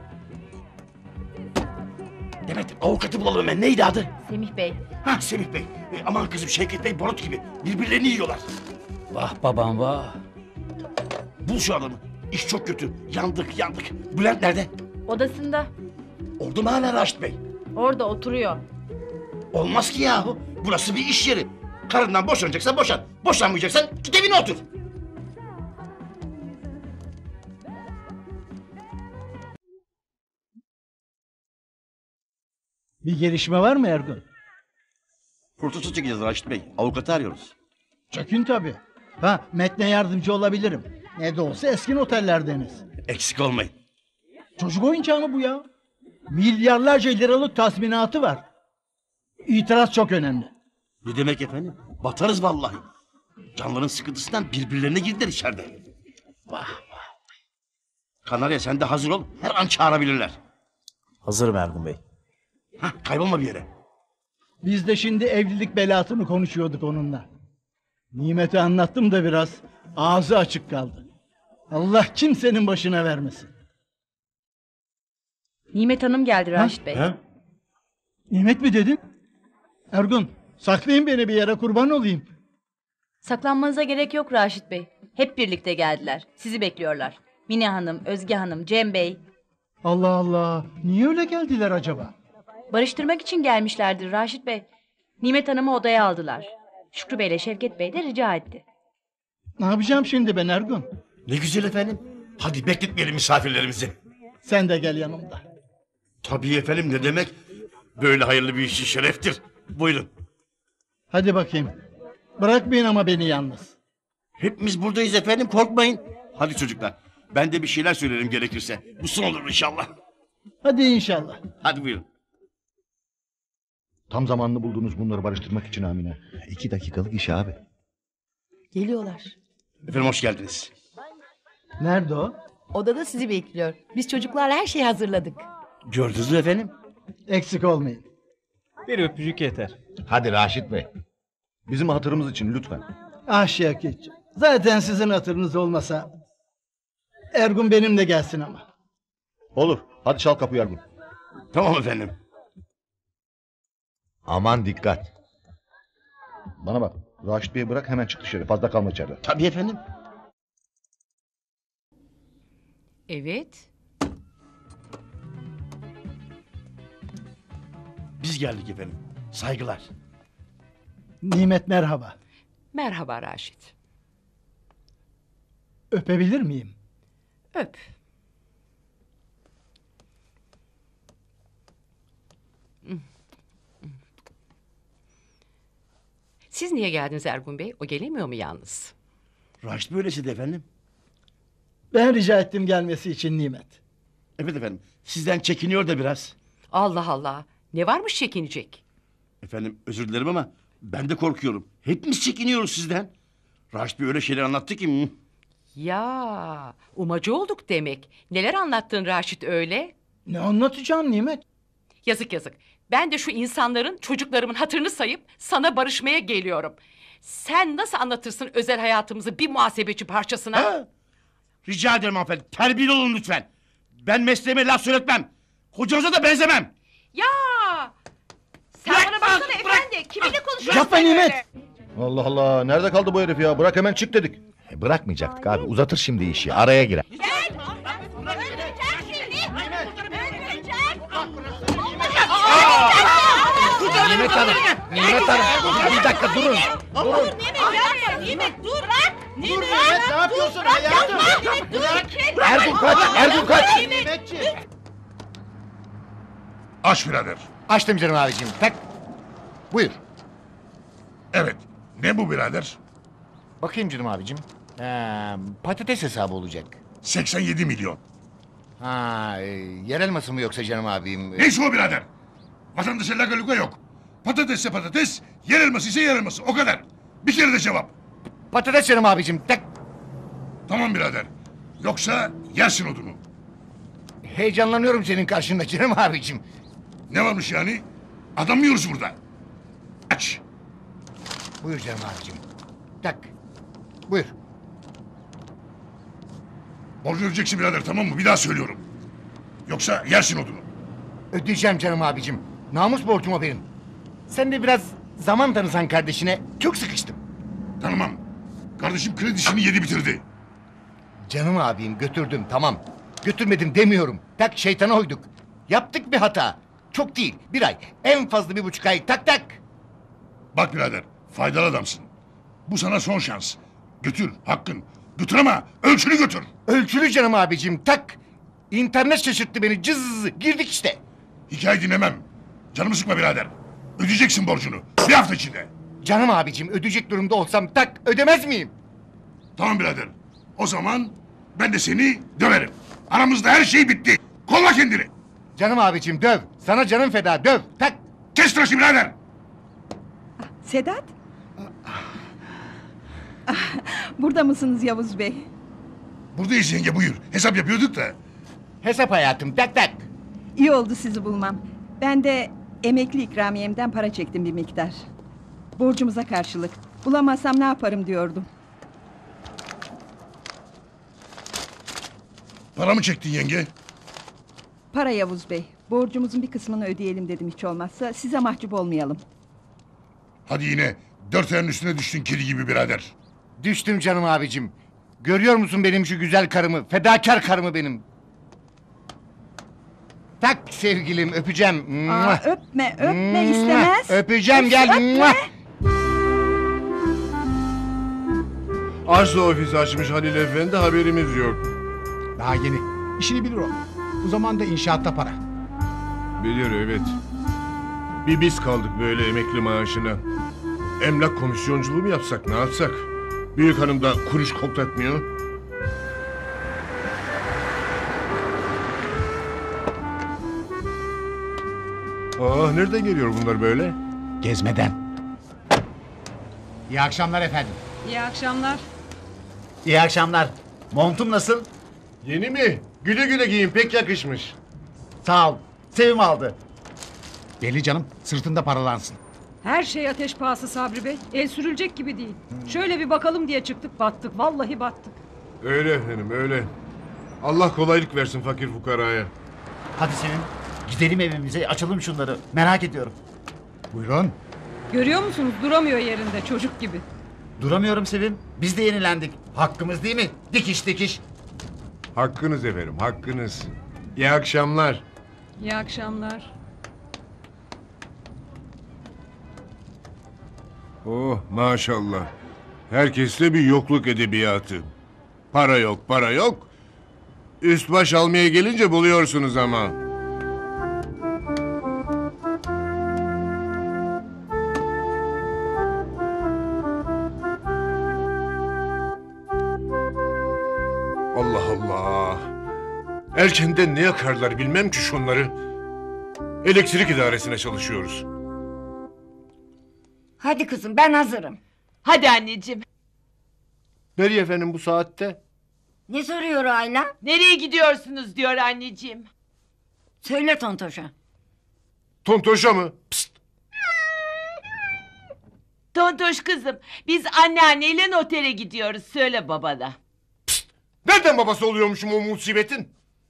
Demet avukatı bulalım hemen. Neydi adı? Semih Bey. Ha Semih Bey. E, aman kızım Şevket Bey barut gibi. Birbirlerini yiyorlar. Vah babam vah. Bul şu adamı. İş çok kötü. Yandık yandık. Bülent nerede? Odasında. Orada mı hala Raşit Bey? Orada oturuyor. Olmaz ki yahu. Burası bir iş yeri. Karından boşanacaksan boşan. Boşanmayacaksan git evine otur. Bir gelişme var mı Ergun? Protesto çekeceğiz Raşit Bey. Avukatı arıyoruz. Çekin tabii. Ha, metne yardımcı olabilirim. Ne de olsa eski notellerdeniz. Eksik olmayın. Çocuk oyuncağı mı bu ya? Milyarlarca liralık tazminatı var. İtiraz çok önemli. Ne demek efendim? Batarız vallahi. Canların sıkıntısından birbirlerine girdiler içeride. Vah vah. Kanarya sen de hazır ol. Her an çağırabilirler. Hazırım Ergun Bey. Hah, kaybolma bir yere. Biz de şimdi evlilik belasını konuşuyorduk onunla. Nimet'e anlattım da biraz. Ağzı açık kaldı. Allah kimsenin başına vermesin. Nimet Hanım geldi Raşit Bey. Ha? Nimet mi dedin? Ergun, saklayın beni bir yere, kurban olayım. Saklanmanıza gerek yok Raşit Bey. Hep birlikte geldiler. Sizi bekliyorlar. Mine Hanım, Özge Hanım, Cem Bey. Allah Allah, niye öyle geldiler acaba? Barıştırmak için gelmişlerdir Raşit Bey. Nimet Hanım'ı odaya aldılar. Şükrü Bey ile Şevket Bey de rica etti. Ne yapacağım şimdi ben Ergun? Ne güzel efendim. Hadi bekletmeyelim misafirlerimizi. Sen de gel yanımda. Tabii efendim ne demek? Böyle hayırlı bir işi şereftir. Buyurun. Hadi bakayım. Bırakmayın ama beni yalnız. Hepimiz buradayız efendim korkmayın. Hadi çocuklar. Ben de bir şeyler söylerim gerekirse. Bu son olur inşallah. Hadi inşallah. Hadi buyurun. Tam zamanını buldunuz bunları barıştırmak için Amine. İki dakikalık iş abi. Geliyorlar. Efendim hoş geldiniz. Nerede o? Odada sizi bekliyor. Biz çocuklarla her şeyi hazırladık. Gördünüz mü efendim? Eksik olmayın. Bir öpücük yeter. Hadi Raşit Bey. Bizim hatırımız için lütfen. Ah Şevketciğim. Zaten sizin hatırınız olmasa Ergun benimle gelsin ama. Olur. Hadi çal kapıyı Ergun. Tamam efendim. Aman dikkat. Bana bak. Raşit Bey'i bırak hemen çık dışarı. Fazla kalma içeride. Tabii efendim. Evet. Biz geldik efendim. Saygılar. Nimet merhaba. Merhaba Raşit. Öpebilir miyim? Öp. Siz niye geldiniz Ergun Bey? O gelemiyor mu yalnız? Raşit böylesi de efendim. Ben rica ettim gelmesi için Nimet. Evet efendim. Sizden çekiniyor da biraz. Allah Allah. Ne varmış çekinecek? Efendim özür dilerim ama Ben de korkuyorum. Hepimiz çekiniyoruz sizden. Raşit Bey öyle şeyler anlattı ki. hı. Ya umacı olduk demek. Neler anlattın Raşit öyle? Ne anlatacağım Nimet? Yazık yazık. Ben de şu insanların çocuklarımın hatırını sayıp sana barışmaya geliyorum. Sen nasıl anlatırsın özel hayatımızı bir muhasebeci parçasına? Ha? Rica ederim hanımefendi. Terbiyeli olun lütfen. Ben mesleğime laf söyletmem. Kocanıza da benzemem. Ya! Sen bana baksana efendi. Kiminle konuşuyorsun Yapma sen Nimet. öyle? Allah Allah, nerede kaldı bu herif ya? Bırak hemen çık dedik. E, bırakmayacaktık abi. Uzatır şimdi işi. Araya girer. Nimet Hanım. Nimet Hanım. Bir dakika durun. Durun. Nimet dur. Bırak. Dur Nimet ne yapıyorsun hayatım? Bırak. Ergun kaç. Ergun kaç. Nimetciğim. Aç birader. Açtım canım abicim. Tak. Buyur. Evet. Ne bu birader? Bakayım canım abicim. Ee, patates hesabı olacak. seksen yedi milyon. Ha, e, yer elması mı yoksa canım abim? Neyse o birader? Vatandaşa lagaluga yok. Patatesse patates, yer elması ise yer elması. O kadar. Bir kere de cevap. Patates canım abicim. Tak. Tamam birader. Yoksa yersin odunu. Heyecanlanıyorum senin karşında canım abicim. Ne varmış yani? Adam mı yiyoruz burada? Aç. Buyur canım abicim. Tak. Buyur. Borcu ödeyeceksin birader, tamam mı? Bir daha söylüyorum. Yoksa yersin odunu. Ödeyeceğim canım abicim. Namus borcum o benim. Sen de biraz zaman tanısan kardeşine. Çok sıkıştım. Tanımam. Kardeşim kredisini yedi bitirdi. Canım abim götürdüm tamam. Götürmedim demiyorum. Tak şeytana uyduk. Yaptık bir hata. Çok değil bir ay. En fazla bir buçuk ay tak tak. Bak birader, faydalı adamsın. Bu sana son şans. Götür, hakkın. Götür ama ölçülü götür. Ölçülü canım abicim tak. İnternet şaşırttı beni cız girdik işte. Hikaye dinlemem. Canımı sıkma birader. Ödeyeceksin borcunu. Bir hafta içinde. Canım abicim ödeyecek durumda olsam tak ödemez miyim? Tamam birader. O zaman ben de seni döverim. Aramızda her şey bitti. Kolla kendini. Canım abicim döv. Sana canım feda döv. Tak. Kes tıraşı birader. Sedat? Ah, burada mısınız Yavuz Bey? Buradayız yenge buyur. Hesap yapıyorduk da. Hesap hayatım tak tak. İyi oldu sizi bulmam. Ben de emekli ikramiyemden para çektim bir miktar. Borcumuza karşılık. Bulamazsam ne yaparım diyordum. Para mı çektin yenge? Para Yavuz Bey. Borcumuzun bir kısmını ödeyelim dedim hiç olmazsa. Size mahcup olmayalım. Hadi yine dört ayağın üstüne düştün kedi gibi birader. Düştüm canım abicim. Görüyor musun benim şu güzel karımı? Fedakar karımı benim. Tak sevgilim öpeceğim. Aa, öpme öpme istemez. Öpeceğim gel. Öpme. Arsa ofisi açmış Halil Efendi haberimiz yok. Daha yeni. İşini bilir o. Bu zamanda inşaatta para. Bilir evet. Bir biz kaldık böyle emekli maaşına. Emlak komisyonculuğu mu yapsak ne yapsak? Büyük hanım da kuruş koklatmıyor. Aa nereden geliyor bunlar böyle? Gezmeden. İyi akşamlar efendim. İyi akşamlar. İyi akşamlar. Montum nasıl? Yeni mi? Güle güle giyin pek yakışmış. Sağ ol. Sevim aldı. Belli canım. Sırtında paralansın. Her şey ateş pahası Sabri Bey. El sürülecek gibi değil. Şöyle bir bakalım diye çıktık battık. Vallahi battık. Öyle efendim öyle. Allah kolaylık versin fakir fukaraya. Hadi Sevim. Gidelim evimize açalım şunları. Merak ediyorum. Buyurun. Görüyor musunuz? Duramıyor yerinde çocuk gibi. Duramıyorum Sevim. Biz de yenilendik. Hakkımız değil mi? Dikiş dikiş. Hakkınız efendim hakkınız. İyi akşamlar. İyi akşamlar. Oh maşallah. Herkeste bir yokluk edebiyatı. Para yok para yok. Üst baş almaya gelince buluyorsunuz ama. Allah Allah. Erkenden ne yakarlar bilmem ki şunları. Elektrik idaresine çalışıyoruz. Hadi kızım ben hazırım. Hadi anneciğim. Nereye efendim bu saatte? Ne soruyor Ayla? Nereye gidiyorsunuz diyor anneciğim. Söyle Tontoş'a. Tontoşa mı? Pst. Tontoş kızım biz anneanneyle notere gidiyoruz söyle babana. Nereden babası oluyormuşum o musibetin?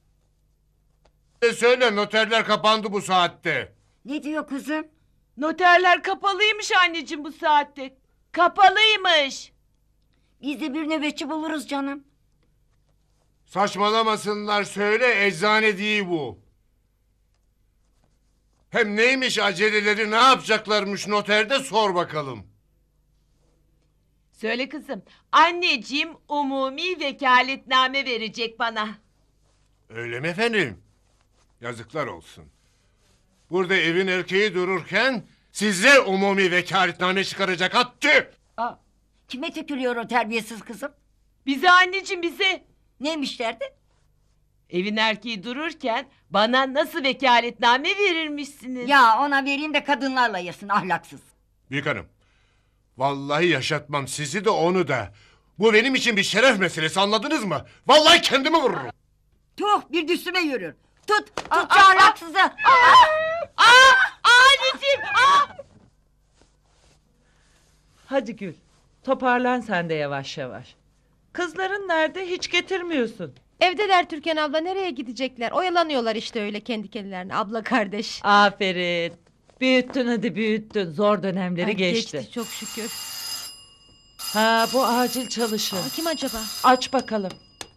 E söyle, noterler kapandı bu saatte. Ne diyor kızım? Noterler kapalıymış anneciğim bu saatte. Kapalıymış. Biz de bir nöbetçi buluruz canım. Saçmalamasınlar, söyle, eczane değil bu. Hem neymiş aceleleri, ne yapacaklarmış noterde, sor bakalım. Söyle kızım. Anneciğim umumi vekaletname verecek bana. Öyle mi efendim? Yazıklar olsun. Burada evin erkeği dururken size umumi vekaletname çıkaracak hattı. Aa, kime tükürüyor o terbiyesiz kızım? Bize anneciğim bize. Neymiş derdi? Evin erkeği dururken bana nasıl vekaletname verirmişsiniz? Ya ona vereyim de kadınlarla yesin ahlaksız. Büyük hanım, vallahi yaşatmam sizi de onu da. Bu benim için bir şeref meselesi, anladınız mı? Vallahi kendimi vururum. Tuh bir üstüme yürür. Tut, tut şu ahlaksızı. Aa, anneciğim. Aa! Hadi Gül, toparlan sen de yavaş yavaş. Kızların nerede, hiç getirmiyorsun. Evdeler Türkan abla, nereye gidecekler? Oyalanıyorlar işte öyle kendi kendilerine, abla kardeş. Aferin. Büyüttün hadi büyüttün, zor dönemleri Ay, geçti. Geçti çok şükür. Ha, bu acil çalışır. Aa, kim acaba? Aç bakalım.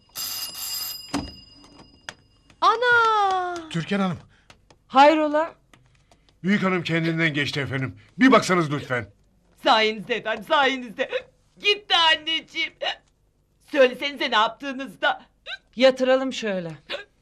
Ana! Türkan Hanım. Hayrola? Büyük hanım kendinden geçti efendim. Bir baksanız lütfen. Sayenizde efendim sayenizde. Gitti anneciğim. Söylesenize ne yaptığınızda. Yatıralım şöyle.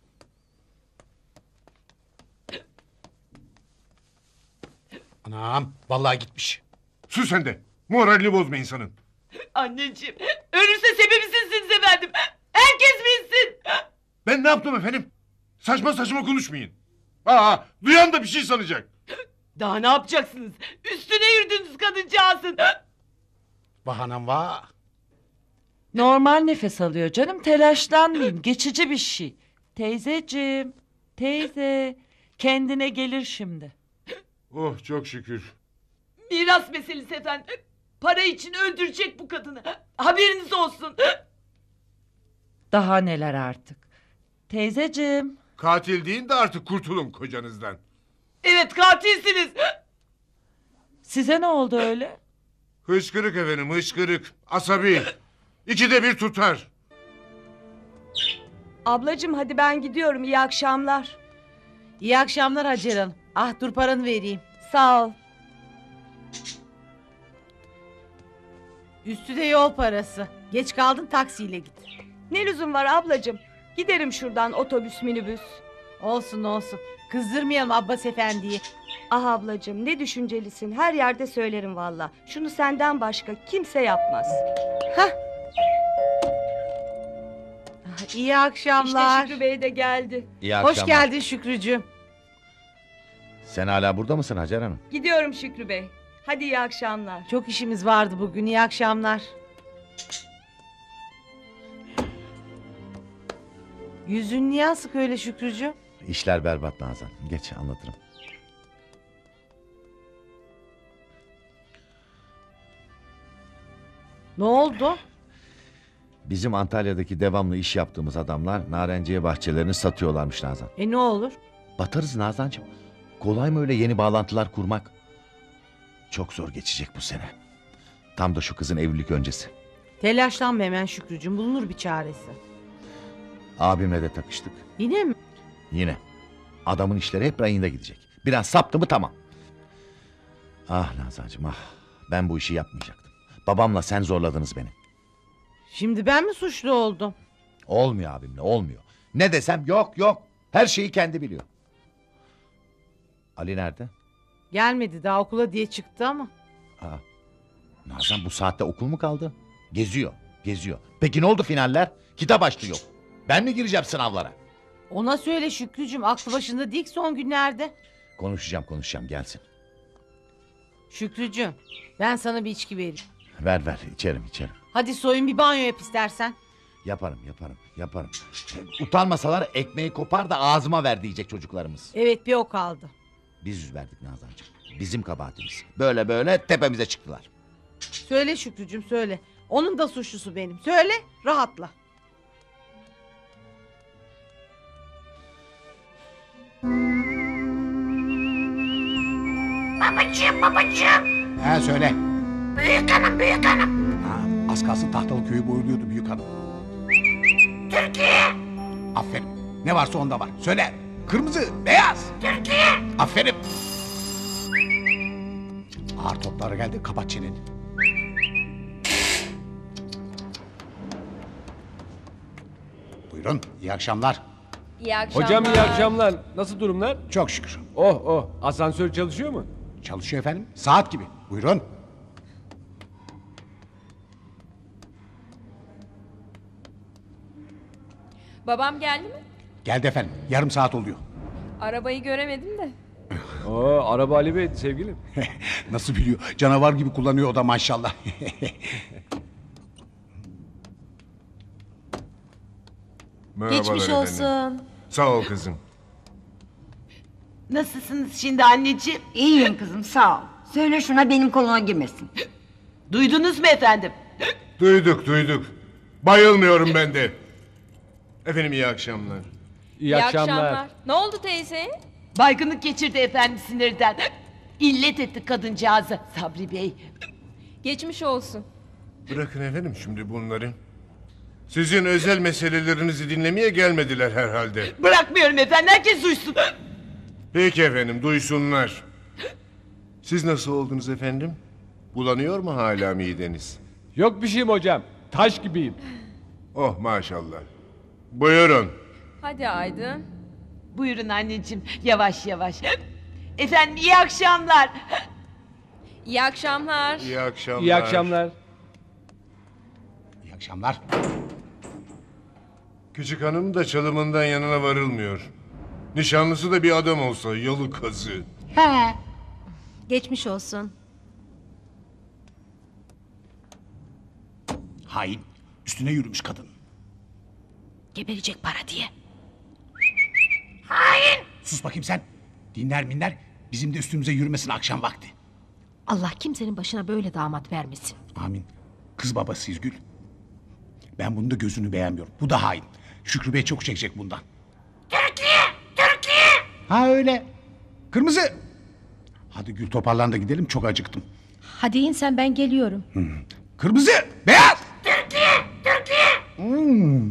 Anam vallahi gitmiş. Sus sen de. Moralini bozma insanın. Anneciğim ölürse sebebi sizsiniz efendim. Herkes bilsin. Ben ne yaptım efendim? Saçma saçma konuşmayın. Aa, duyan da bir şey sanacak. Daha ne yapacaksınız? Üstüne yürüdünüz kadıncağızın. Vah anam vah. Normal nefes alıyor canım, telaşlanmayın, geçici bir şey. Teyzeciğim, teyze, kendine gelir şimdi. Oh çok şükür. Miras meselesi efendim. Para için öldürecek bu kadını. Haberiniz olsun. Daha neler artık. Teyzeciğim. Katil deyin de artık kurtulun kocanızdan. Evet katilsiniz. Size ne oldu öyle? Hıçkırık efendim, hıçkırık. Asabi. İkide bir tutar. Ablacığım hadi ben gidiyorum, iyi akşamlar. İyi akşamlar Hacer Hanım. Ah dur paranı vereyim. Sağ ol. Üstü de yol parası. Geç kaldın taksiyle git. Ne lüzum var ablacığım? Giderim şuradan otobüs minibüs. Olsun olsun. Kızdırmayalım Abbas Efendi'yi. Ah ablacığım ne düşüncelisin, her yerde söylerim valla. Şunu senden başka kimse yapmaz. Hah. İyi akşamlar. İşte Şükrü Bey de geldi. İyi Hoş geldin Şükrücüğüm. Sen hala burada mısın Hacer Hanım? Gidiyorum Şükrü Bey. Hadi iyi akşamlar. Çok işimiz vardı bugün. İyi akşamlar. Yüzün niye asık öyle Şükrücüğüm? İşler berbat Nazan. Geç anlatırım. Ne oldu? Bizim Antalya'daki devamlı iş yaptığımız adamlar narenciye bahçelerini satıyorlarmış Nazan. E ne olur? Batarız Nazancığım. Kolay mı öyle yeni bağlantılar kurmak? Çok zor geçecek bu sene. Tam da şu kızın evlilik öncesi. Telaşlanma hemen Şükrücüğüm. Bulunur bir çaresi. Abimle de takıştık. Yine mi? Yine. Adamın işleri hep rayında gidecek. Biraz saptı mı tamam. Ah Nazancığım ah. Ben bu işi yapmayacaktım. Babamla sen zorladınız beni. Şimdi ben mi suçlu oldum? Olmuyor abimle olmuyor. Ne desem yok yok. Her şeyi kendi biliyor. Ali nerede? Gelmedi daha okula diye çıktı ama. Aa, Nazan bu saatte okul mu kaldı? Geziyor geziyor. Peki ne oldu finaller? Kitap açtı yok. Ben mi gireceğim sınavlara? Ona söyle Şükrücüğüm aklı başında değil ki son günlerde. Konuşacağım konuşacağım gelsin. Şükrücüğüm ben sana bir içki vereyim. Ver ver içerim içerim. Hadi soyun bir banyo yap istersen. Yaparım yaparım yaparım. Utanmasalar ekmeği kopar da ağzıma ver diyecek çocuklarımız. Evet bir o kaldı. Biz yüz verdik Nazancığım. Bizim kabahatimiz. Böyle böyle tepemize çıktılar. Söyle Şükrücüğüm söyle. Onun da suçlusu benim. Söyle rahatla. Babacığım babacığım. He söyle. Büyük hanım büyük hanım. Ha, az kalsın tahtalı köyü boyluyordu büyük hanım. Türkiye. Aferin. Ne varsa onda var. Söyle. Kırmızı, beyaz. Türkiye. Aferin. Ağır toplar geldi. Kapat çeneni. Buyurun. İyi akşamlar. İyi akşamlar. Hocam iyi akşamlar. Nasıl durumlar? Çok şükür. Oh oh. Asansör çalışıyor mu? Çalışıyor efendim. Saat gibi. Buyurun. Babam geldi mi? Geldi efendim. Yarım saat oluyor. Arabayı göremedim de. Oo, araba Ali Bey sevgilim. Nasıl biliyor? Canavar gibi kullanıyor o da maşallah. Merhabalar Geçmiş efendim. olsun. Sağ ol kızım. Nasılsınız şimdi anneciğim? İyiyim kızım sağ ol. Söyle şuna benim koluma girmesin. Duydunuz mu efendim? Duyduk duyduk. Bayılmıyorum ben de. Efendim iyi akşamlar. İyi, akşamlar. Ne oldu teyze? Baygınlık geçirdi efendim sinirden. İllet etti kadıncağızı Sabri Bey. Geçmiş olsun. Bırakın efendim şimdi bunları. Sizin özel meselelerinizi dinlemeye gelmediler herhalde. Bırakmıyorum efendim herkes duysun. Peki efendim duysunlar. Siz nasıl oldunuz efendim? Bulanıyor mu hala mideniz? Yok bir şeyim hocam. Taş gibiyim. Oh maşallah. Buyurun. Hadi Aydın. Buyurun anneciğim yavaş yavaş. Efendim iyi akşamlar. İyi akşamlar. İyi akşamlar. İyi akşamlar. İyi akşamlar. Küçük hanım da çalımından yanına varılmıyor. Nişanlısı da bir adam olsa yalı kazı. He. Geçmiş olsun. Hain. Üstüne yürümüş kadın. Geberecek para diye. Hain. Sus bakayım sen. Dinler minler. Bizim de üstümüze yürümesin akşam vakti. Allah kimsenin başına böyle damat vermesin. Amin. Kız babasıyız Gül. Ben bunun da gözünü beğenmiyorum. Bu da hain. Şükrü Bey çok çekecek bundan. Türkiye. Türkiye. Ha öyle. Kırmızı. Hadi Gül toparlan da gidelim çok acıktım. Hadi in sen ben geliyorum. Hı. Kırmızı. Beyaz. Türkiye. Türkiye. Hmm.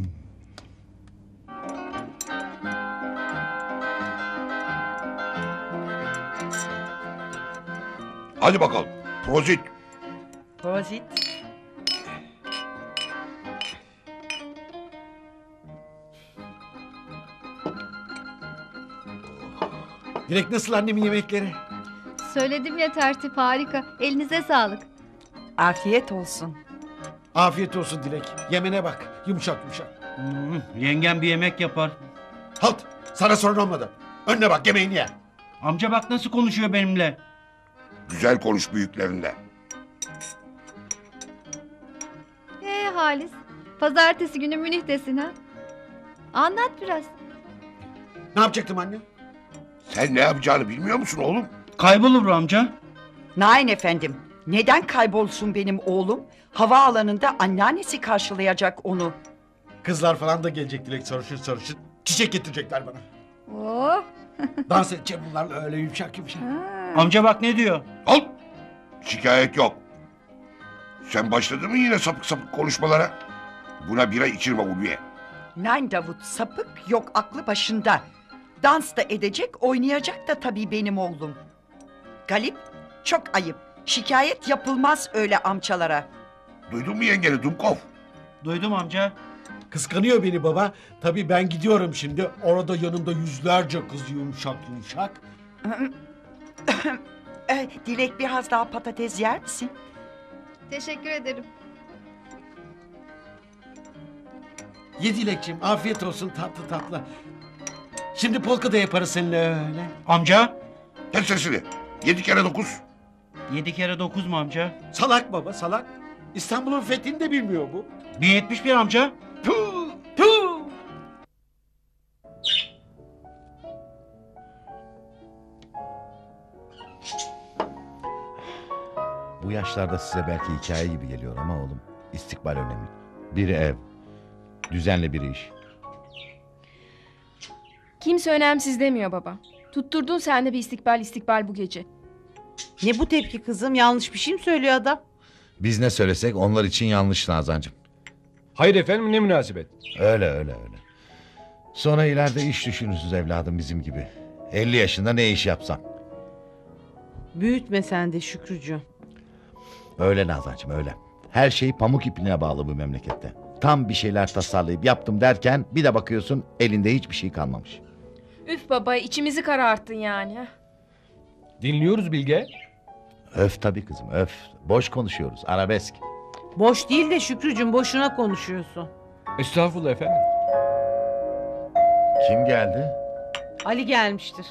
Hadi bakalım. Prozit. Prozit. Dilek nasıl annemin yemekleri? Söyledim ya tertip harika. Elinize sağlık. Afiyet olsun. Afiyet olsun Dilek. Yemene bak. Yumuşak yumuşak. Hmm, yengem bir yemek yapar. Halt. Sana sorun olmadı. Önüne bak yemeğini ye. Amca bak nasıl konuşuyor benimle. Güzel konuş büyüklerinde. Ee Halis. Pazartesi günü Münih'tesin ha. Anlat biraz. Ne yapacaktım anne? Sen ne yapacağını bilmiyor musun oğlum? Kaybolur amca. Nain efendim. Neden kaybolsun benim oğlum? Havaalanında anneannesi karşılayacak onu. Kızlar falan da gelecek Dilek sarışın sarışın. Çiçek getirecekler bana. Oh. Dans edeceğim bunlarla öyle yumuşak yumuşak. Amca bak ne diyor. Al. Şikayet yok. Sen başladın mı yine sapık sapık konuşmalara? Buna bira içirme Ulviye. Nain Davut sapık yok aklı başında. Dans da edecek oynayacak da tabii benim oğlum. Galip çok ayıp. Şikayet yapılmaz öyle amcalara. Duydun mu yengeni Dumkov? Duydum amca. Kıskanıyor beni baba. Tabii ben gidiyorum şimdi. Orada yanımda yüzlerce kız yumuşak yumuşak. Ee, Dilek biraz daha patates yer misin? Teşekkür ederim. Ye Dilekciğim afiyet olsun tatlı tatlı. Şimdi polka da yaparız seninle öyle. Amca. Kes sesini. Yedi kere dokuz. Yedi kere dokuz mu amca? Salak baba salak. İstanbul'un fethini de bilmiyor bu. bin yetmiş bir amca. Puh, puh. Bu yaşlarda size belki hikaye gibi geliyor ama oğlum, istikbal önemli. Bir ev, düzenli bir iş. Kimse önemsiz demiyor baba. Tutturdun sen de bir istikbal istikbal bu gece. Ne bu tepki kızım? Yanlış bir şey mi söylüyor adam? Biz ne söylesek onlar için yanlış Nazancığım. Hayır efendim, ne münasebet. Öyle öyle öyle. Sonra ileride iş düşünürsünüz evladım bizim gibi. elli yaşında ne iş yapsam. Büyütme sen de Şükrücüğüm. Öyle Nazancığım öyle. Her şey pamuk ipliğine bağlı bu memlekette. Tam bir şeyler tasarlayıp yaptım derken bir de bakıyorsun elinde hiçbir şey kalmamış. Üf baba, içimizi kararttın yani. Dinliyoruz Bilge. Öf tabii kızım öf. Boş konuşuyoruz arabesk. Boş değil de Şükrücüğüm, boşuna konuşuyorsun. Estağfurullah efendim. Kim geldi? Ali gelmiştir.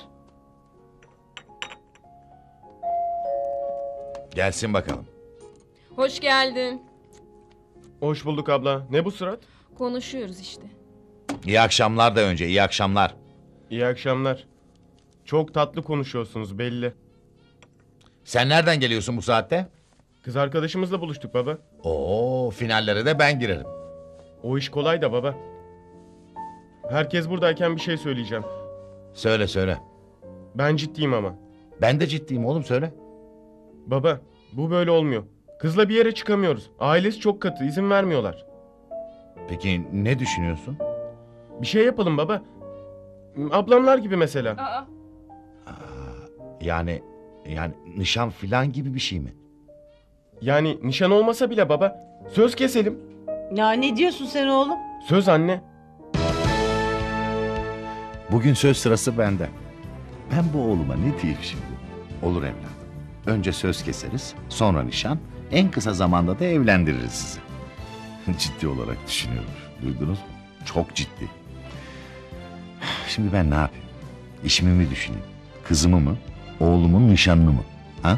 Gelsin bakalım. Hoş geldin. Hoş bulduk abla. Ne bu surat? Konuşuyoruz işte. İyi akşamlar da önce iyi akşamlar. İyi akşamlar. Çok tatlı konuşuyorsunuz belli. Sen nereden geliyorsun bu saatte? Kız arkadaşımızla buluştuk baba. Oo, finallere de ben girerim. O iş kolay da baba. Herkes buradayken bir şey söyleyeceğim. Söyle söyle. Ben ciddiyim ama. Ben de ciddiyim oğlum söyle. Baba, bu böyle olmuyor. Kızla bir yere çıkamıyoruz. Ailesi çok katı, izin vermiyorlar. Peki ne düşünüyorsun? Bir şey yapalım baba. Ablamlar gibi mesela. Aa. Yani yani nişan filan gibi bir şey mi? Yani nişan olmasa bile baba. Söz keselim. Ya ne diyorsun sen oğlum? Söz anne. Bugün söz sırası bende. Ben bu oğluma ne diyeyim şimdi? Olur evladım. Önce söz keseriz, sonra nişan, en kısa zamanda da evlendiririz sizi. Ciddi olarak düşünüyorum. Duydunuz mu? Çok ciddi. Şimdi ben ne yapayım? İşimi mi düşüneyim? Kızımı mı? Oğlumun nişanını mı? Ha?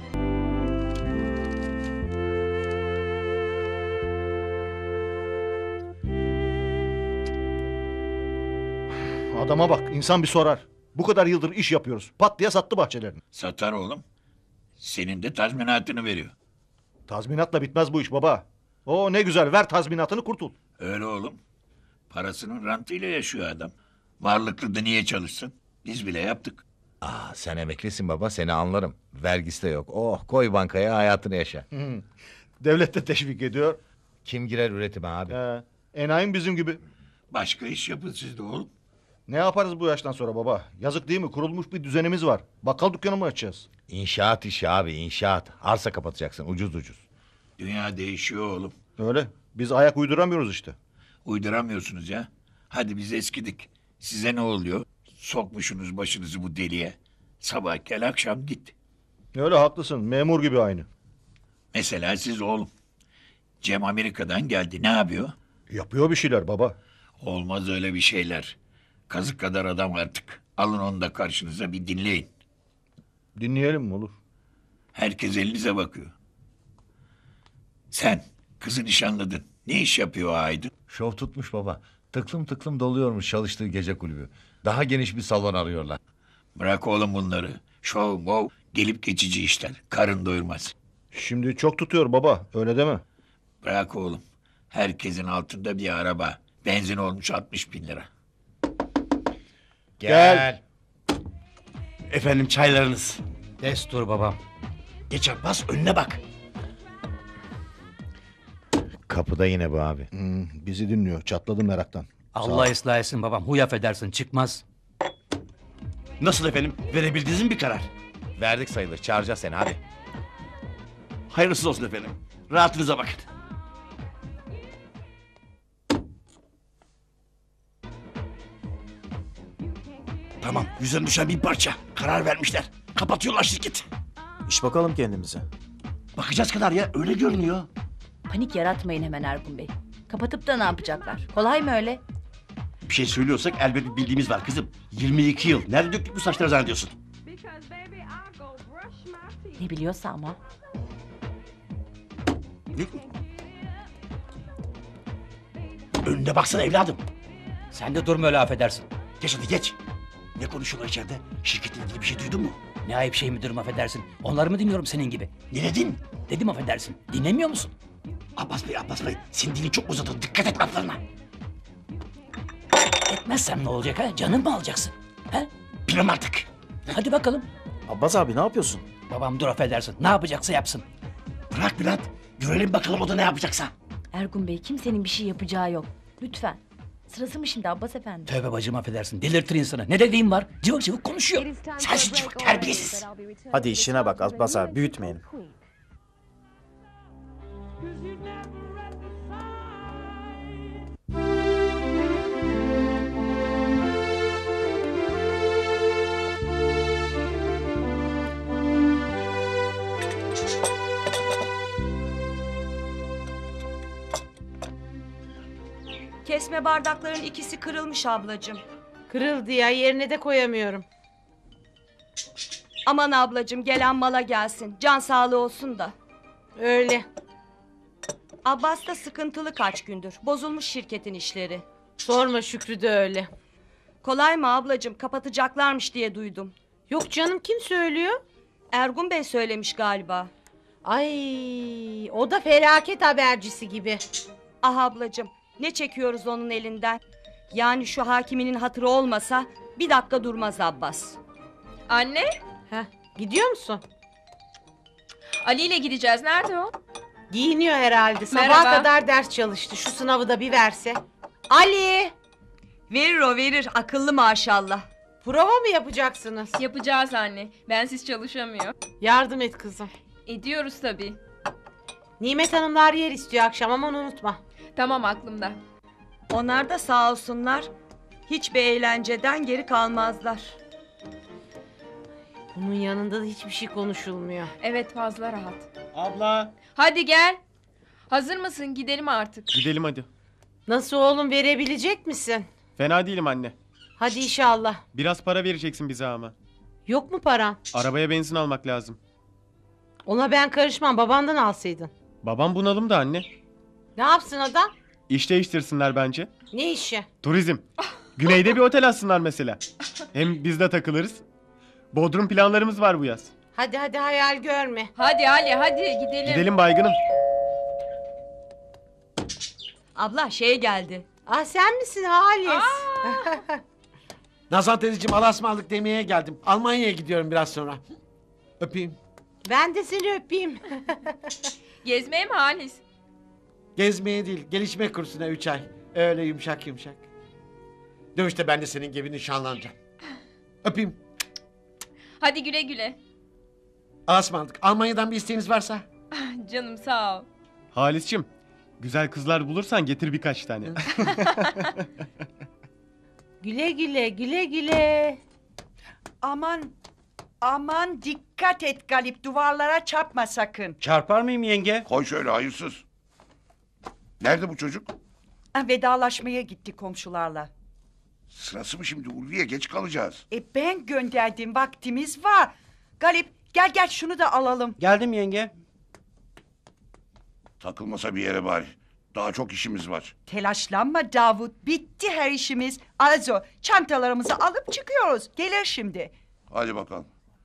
Adama bak, insan bir sorar. Bu kadar yıldır iş yapıyoruz. Pat diye sattı bahçelerini. Satar oğlum. Senin de tazminatını veriyor. Tazminatla bitmez bu iş baba. Oo ne güzel, ver tazminatını kurtul. Öyle oğlum. Parasının rantıyla yaşıyor adam. Varlıklı da niye çalışsın? Biz bile yaptık. Aa, sen emeklisin baba, seni anlarım. Vergisi de yok. Oh, koy bankaya hayatını yaşa. Hı. Devlet de teşvik ediyor. Kim girer üretime abi? He, enayim bizim gibi. Başka iş yapın siz de oğlum. Ne yaparız bu yaştan sonra baba? Yazık değil mi? Kurulmuş bir düzenimiz var. Bakkal dükkanı mı açacağız? İnşaat işi abi, inşaat. Arsa kapatacaksın ucuz ucuz. Dünya değişiyor oğlum. Öyle. Biz ayak uyduramıyoruz işte. Uyduramıyorsunuz ya. Hadi biz eskidik. Size ne oluyor? Sokmuşsunuz başınızı bu deliğe. Sabah gel akşam git. Öyle haklısın. Memur gibi aynı. Mesela siz oğlum. Cem Amerika'dan geldi. Ne yapıyor? Yapıyor bir şeyler baba. Olmaz öyle bir şeyler. Kazık kadar adam artık. Alın onu da karşınıza bir dinleyin. Dinleyelim mi olur? Herkes elinize bakıyor. Sen kızı nişanladın. Ne iş yapıyor o Aydın? Şov tutmuş baba. Tıklım tıklım doluyormuş çalıştığı gece kulübü. Daha geniş bir salon arıyorlar. Bırak oğlum bunları. Şov mov gelip geçici işler. Karın doyurmaz. Şimdi çok tutuyor baba. Öyle deme. Bırak oğlum. Herkesin altında bir araba. Benzin olmuş altmış bin lira. Gel. Efendim çaylarınız. Destur babam. Geç Abbas önüne bak. Kapıda yine bu abi. Hmm, bizi dinliyor. Çatladım meraktan. Allah ıslah etsin babam. Huy affedersin çıkmaz. Nasıl efendim? Verebildiniz mi bir karar? Verdik sayılır. Çağıracağız seni hadi. Hayırlısı olsun efendim. Rahatınıza bakın. Tamam, yüzden düşen bir parça. Karar vermişler. Kapatıyorlar şirketi. İş bakalım kendimize. Bakacağız kadar ya, öyle görünüyor. Panik yaratmayın hemen Ergun Bey. Kapatıp da ne yapacaklar? Kolay mı öyle? Bir şey söylüyorsak elbet bir bildiğimiz var kızım. yirmi iki yıl. Nerede döktük bu saçları zannediyorsun? Ne biliyorsa ama. Önüne baksana evladım. Sen de durma öyle affedersin. Geç hadi geç. Ne konuşuyorlar içeride? Şirketle ilgili bir şey duydun mu? Ne ayıp şey müdürüm affedersin. Onları mı dinliyorum senin gibi? Ne dedin? Dedim affedersin. Dinlemiyor musun? Abbas Bey, Abbas Bey. Senin dilin çok uzadı. Dikkat et laflarına. Etmezsem ne olacak ha? Canın mı alacaksın? Ha? Bilmem artık. Hadi bakalım. Abbas abi ne yapıyorsun? Babam dur affedersin. Ne yapacaksa yapsın. Bırak Bülent. Görelim bakalım o da ne yapacaksa. Ergun Bey kimsenin bir şey yapacağı yok. Lütfen. Sırası mı şimdi Abbas Efendi? Tövbe bacım affedersin. Delirtir insanı. Ne dediğim var? Cıvık cıvık konuşuyor. Sensin cıvık terbiyesiz. Hadi işine bak Abbas abi büyütmeyelim. Kesme bardakların ikisi kırılmış ablacığım. Kırıldı ya, yerine de koyamıyorum. Aman ablacığım, gelen mala gelsin. Can sağlığı olsun da. Öyle. Abbas da sıkıntılı kaç gündür. Bozulmuş şirketin işleri. Sorma, Şükrü de öyle. Kolay mı ablacığım? Kapatacaklarmış diye duydum. Yok canım, kim söylüyor? Ergun Bey söylemiş galiba. Ay, o da felaket habercisi gibi. Ah ablacığım, ne çekiyoruz onun elinden? Yani şu hakiminin hatırı olmasa bir dakika durmaz Abbas. Anne, Heh, gidiyor musun? Ali ile gideceğiz. Nerede o? Giyiniyor herhalde. Sabaha Merhaba. kadar ders çalıştı. Şu sınavı da bir verse. Ali! Verir o verir, akıllı maşallah. Prova mı yapacaksınız? Yapacağız anne. Bensiz çalışamıyor. Yardım et kızım. Ediyoruz tabii. Nimet Hanımlar yer istiyor akşam, aman unutma. Tamam, aklımda. Onlar da sağ olsunlar. Hiçbir eğlenceden geri kalmazlar. Bunun yanında da hiçbir şey konuşulmuyor. Evet, fazla rahat. Abla. Hadi gel. Hazır mısın? Gidelim artık. Gidelim hadi. Nasıl oğlum, verebilecek misin? Fena değilim anne. Hadi inşallah. Biraz para vereceksin bize ama. Yok mu paran? Arabaya benzin almak lazım. Ona ben karışmam, babandan alsaydın. Babam bunalım da anne. Ne yapsın adam? İş değiştirsinler bence. Ne işi? Turizm. Güneyde bir otel açsınlar mesela. Hem biz de takılırız. Bodrum planlarımız var bu yaz. Hadi hadi hayal görme. Hadi Ali, hadi gidelim. Gidelim baygınım. Abla şey geldi. Ah sen misin Halis? Nazan teyzeciğim Allah'a ısmarladık demeye geldim. Almanya'ya gidiyorum biraz sonra. Öpeyim. Ben de seni öpeyim. Gezmeye mi Halis? Gezmeye değil, gelişme kursuna üç ay. Öyle yumuşak yumuşak. Dövüşte ben de senin gibi nişanlanacağım. Öpeyim. Hadi güle güle. Allah'a ısmarladık. Almanya'dan bir isteğiniz varsa. Canım sağ ol. Halis'cim, güzel kızlar bulursan getir birkaç tane. Güle güle, güle güle. Aman, aman dikkat et Galip, duvarlara çarpma sakın. Çarpar mıyım yenge? Koy şöyle hayırsız. Nerede bu çocuk? Ha, vedalaşmaya gitti komşularla. Sırası mı şimdi Ulviye, geç kalacağız. E ben gönderdim, vaktimiz var. Galip gel gel şunu da alalım. Geldim yenge. Takılmasa bir yere bari. Daha çok işimiz var. Telaşlanma Davut, bitti her işimiz. Also çantalarımızı alıp çıkıyoruz. Gelir şimdi. Hadi bakalım.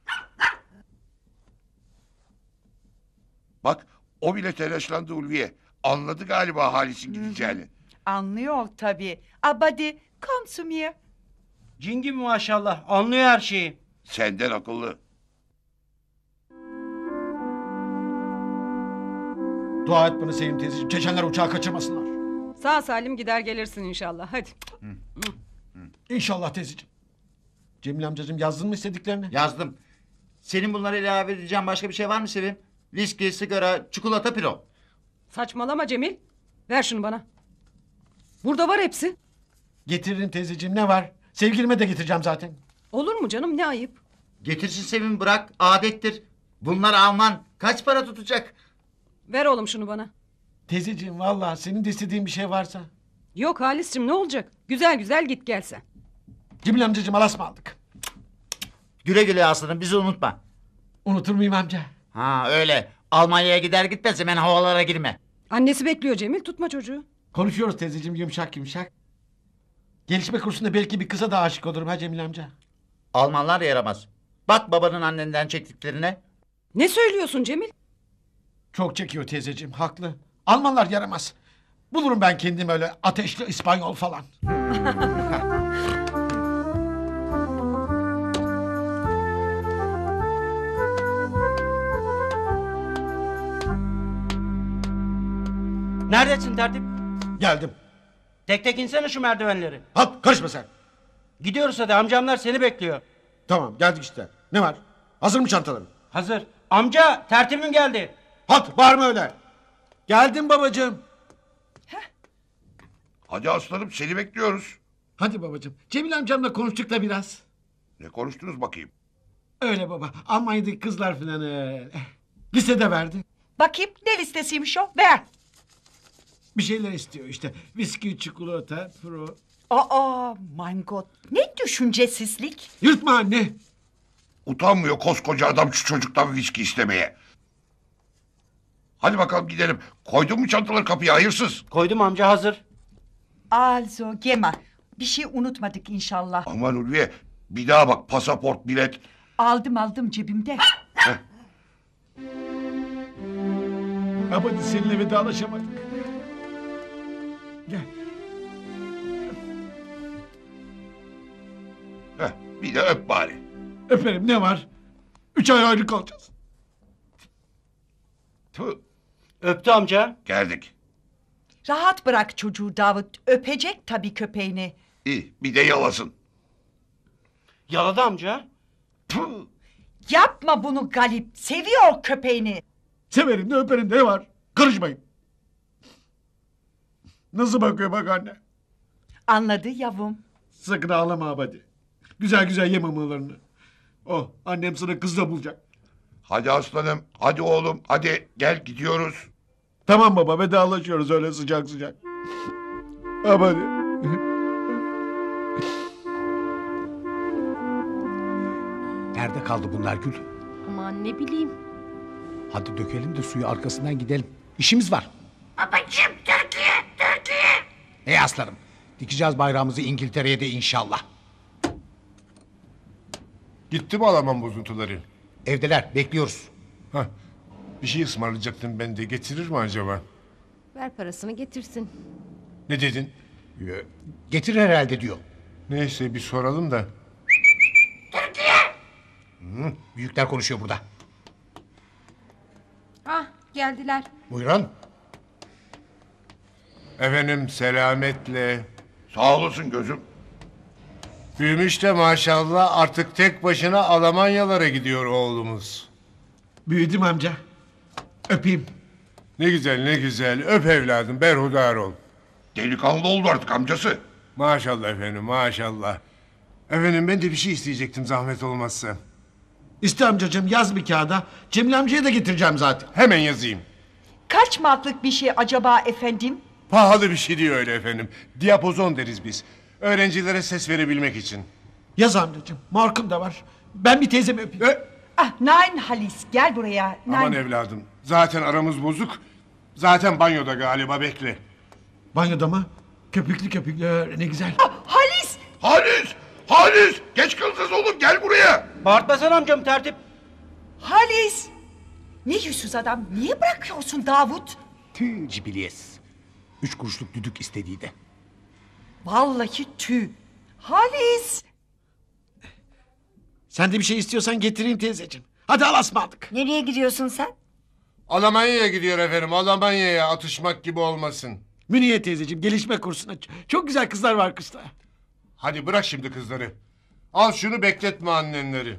Bak o bile telaşlandı Ulviye. Anladı galiba Halis'in gideceğini. Anlıyor tabii. Abadi, komm zu mir. Cin gibi maşallah, anlıyor her şeyi. Senden akıllı. Dua et bana Sevim teyzeciğim. Çeçenler uçağı kaçırmasınlar. Sağ salim gider gelirsin inşallah. Hadi. İnşallah teyzeciğim. Cemil amcacığım yazdın mı istediklerini? Yazdım. Senin bunlara ilave edeceğin başka bir şey var mı Sevim? Viski, sigara, çikolata, piro. Saçmalama Cemil. Ver şunu bana. Burada var hepsi. Getiririm teyzeciğim, ne var? Sevgilime de getireceğim zaten. Olur mu canım, ne ayıp. Getirsin Sevim, bırak, adettir. Bunlar Alman. Kaç para tutacak? Ver oğlum şunu bana. Teyzeciğim vallahi senin de istediğin bir şey varsa. Yok Halis'cim, ne olacak? Güzel güzel git gel sen. Cemil amcacığım alas mı aldık? Güle güle aslanım, bizi unutma. Unutur muyum amca? Ha öyle. Almanya'ya gider gitmez hemen havalara girme. Annesi bekliyor Cemil, tutma çocuğu. Konuşuyoruz teyzeciğim yumuşak yumuşak. Gelişme kursunda belki bir kıza da aşık olurum ha Cemil amca. Almanlar yaramaz. Bak babanın annenden çektiklerine. Ne söylüyorsun Cemil? Çok çekiyor teyzeciğim haklı. Almanlar yaramaz. Bulurum ben kendim öyle ateşli İspanyol falan. Neredesin tertip? Geldim. Tek tek insene şu merdivenleri. Hop karışma sen. Gidiyoruz hadi, amcamlar seni bekliyor. Tamam geldik işte. Ne var? Hazır mı çantaların? Hazır. Amca tertibim geldi. Hat bağırma öyle. Geldim babacığım. Hadi aslanım seni bekliyoruz. Hadi babacığım. Cemil amcamla konuştuk da biraz. Ne konuştunuz bakayım? Öyle baba. Almanya'daki kızlar falan öyle. Lisede verdi. Bakayım ne listesiymiş o? Ver. Bir şeyler istiyor işte. Viski, çikolata, pro. Aa, my God. Ne düşüncesizlik. Yırtma anne. Utanmıyor koskoca adam şu çocuktan viski istemeye. Hadi bakalım gidelim. Koydun mu çantaları kapıya hayırsız? Koydum amca, hazır. Also, Gemma. Bir şey unutmadık inşallah. Aman Ulviye bir daha bak, pasaport, bilet. Aldım aldım cebimde. Ama seninle vedalaşamadık. Gel. Heh, bir de öp bari. Öperim, ne var? Üç ay ayrı kalacağız. Tüh. Öptü amca. Geldik. Rahat bırak çocuğu Davut. Öpecek tabii köpeğini. İyi, bir de yalasın. Yaladı amca. Tüh. Yapma bunu Galip. Seviyor köpeğini. Severim de öperim de, ne var? Karışmayın. Nasıl bakıyor bak anne. Anladı yavrum. Sakın ağlama abadi. Güzel güzel ye mamalarını. Oh, annem sana kız da bulacak. Hadi aslanım, hadi oğlum, hadi gel gidiyoruz. Tamam baba, vedalaşıyoruz öyle sıcak sıcak. Abadi. Nerede kaldı bunlar Gül? Aman ne bileyim. Hadi dökelim de suyu arkasından gidelim. İşimiz var. Babacığım, Türkiye, Türkiye. Ey aslanım. Dikeceğiz bayrağımızı İngiltere'ye de inşallah. Gitti mi Alman bozuntuları? Evdeler, bekliyoruz. Hah, bir şey ısmarlayacaktım ben de. Getirir mi acaba? Ver parasını getirsin. Ne dedin? Getir herhalde diyor. Neyse bir soralım da. Hı, büyükler konuşuyor burada. Ah geldiler. Buyurun. Efendim selametle. Sağ olasın gözüm. Büyümüş de maşallah artık tek başına Almanyalara gidiyor oğlumuz. Büyüdüm amca. Öpeyim. Ne güzel ne güzel. Öp evladım, berhudar ol. Delikanlı oldu artık amcası. Maşallah efendim maşallah. Efendim ben de bir şey isteyecektim zahmet olmazsa. İşte amcacığım, yaz bir kağıda. Cemil amcaya da getireceğim zaten. Hemen yazayım. Kaç marklık bir şey acaba efendim? Pahalı bir şey diyor öyle efendim. Diapozon deriz biz. Öğrencilere ses verebilmek için. Yaz amcacığım, markım da var. Ben bir teyzemi öpeyim. Ö Ah, nein Halis, gel buraya. Nein. Aman evladım. Zaten aramız bozuk. Zaten banyoda galiba, bekle. Banyoda mı? Köpüklü köpüklü, ne güzel. Ah, Halis! Halis! Halis! Geç kaldınız oğlum, gel buraya. Bağırtmasana amcam, tertip. Halis! Ne yüzsüz adam, niye bırakıyorsun Davut? Tüh cibiliyes. Üç kuruşluk düdük istediği de. Vallahi tüh. Halis! Sen de bir şey istiyorsan getireyim teyzeciğim. Hadi al ısmarladık. Nereye gidiyorsun sen? Almanya'ya gidiyor efendim. Almanya'ya, atışmak gibi olmasın. Münih'e teyzeciğim, gelişme kursuna. Çok güzel kızlar var kızlar. Hadi bırak şimdi kızları. Al şunu, bekletme annenleri.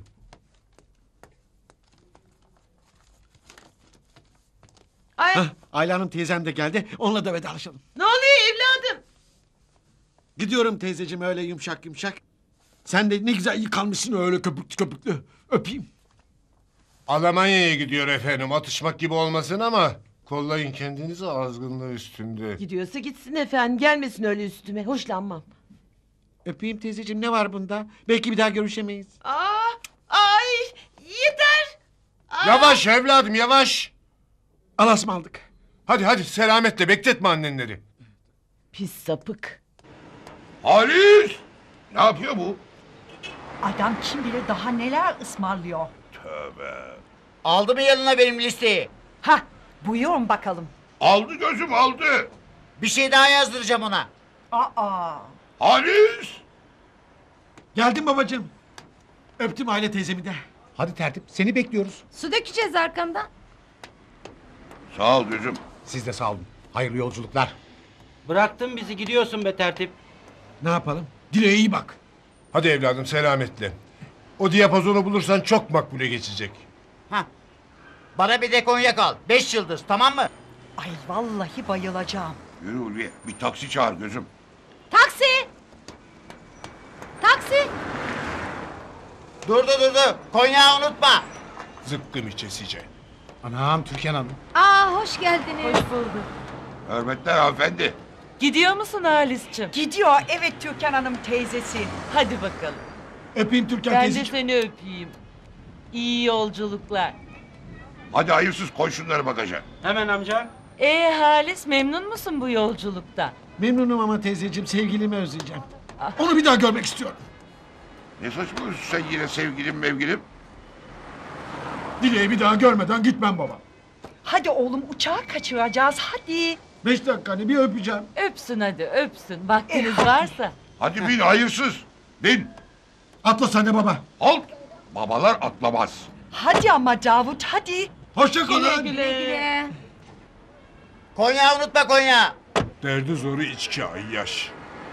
Ay. Hah, Ayla Hanım teyzem de geldi. Onunla da vedalaşalım. Ne oluyor evladım? Gidiyorum teyzeciğim öyle yumuşak yumuşak. Sen de ne güzel yıkanmışsın öyle köpüklü köpüklü. Öpeyim. Almanya'ya gidiyor efendim. Atışmak gibi olmasın ama kollayın kendinizi, azgınlığı üstünde. Gidiyorsa gitsin efendim. Gelmesin öyle üstüme. Hoşlanmam. Öpeyim teyzeciğim, ne var bunda? Belki bir daha görüşemeyiz. Aa, ay yeter. Yavaş evladım yavaş. Alasmaldık. Hadi hadi selametle bekletme annenleri. Pis sapık. Halis! Ne yapıyor bu? Adam kim bilir daha neler ısmarlıyor. Tövbe. Aldı mı yanına benim listeyi? Hah, buyurun bakalım. Aldı gözüm aldı. Bir şey daha yazdıracağım ona. Aa. Halis! Geldim babacığım. Öptüm aile teyzemi de. Hadi tertip seni bekliyoruz. Su dökeceğiz arkandan. Sağ ol gözüm. Siz de sağ olun. Hayırlı yolculuklar. Bıraktın bizi gidiyorsun be tertip. Ne yapalım? Dileğe iyi bak. Hadi evladım selametle. O diyapazonu bulursan çok makbule geçecek. Hah. Bana bir de konyak al. Beş yıldız tamam mı? Ay vallahi bayılacağım. Yürü Ulviye bir taksi çağır gözüm. Taksi! Taksi! Durdu durdu. Konyağı unutma. Zıkkım içesice. Anam Türkan Hanım. Aa hoş geldiniz. Hoş bulduk. Hürmetler hanımefendi. Gidiyor musun Halis'cim? Gidiyor evet Türkan Hanım teyzesi. Hadi bakalım. Öpeyim Türkan Ben de teyzeciğim. seni öpeyim. İyi yolculuklar. Hadi hayırsız koy şunları bagaja. Hemen amca. Ee Halis memnun musun bu yolculukta? Memnunum ama teyzeciğim sevgilimi özleyeceğim. Onu bir daha görmek istiyorum. Ne saçmalıyorsun sen yine sevgilim mevgilim? Dileği bir daha görmeden gitmem baba. Hadi oğlum uçağı kaçıracağız hadi. Beş dakika hani bir öpeceğim. Öpsün hadi öpsün. Vaktiniz varsa. Hadi bin hayırsız. Bin. Atla sen de baba. Halt. Babalar atlamaz. Hadi ama Davut hadi. Hoşça kalın. Güle. Konyağı unutma konyağı. Derdi zoru içki ayyaş.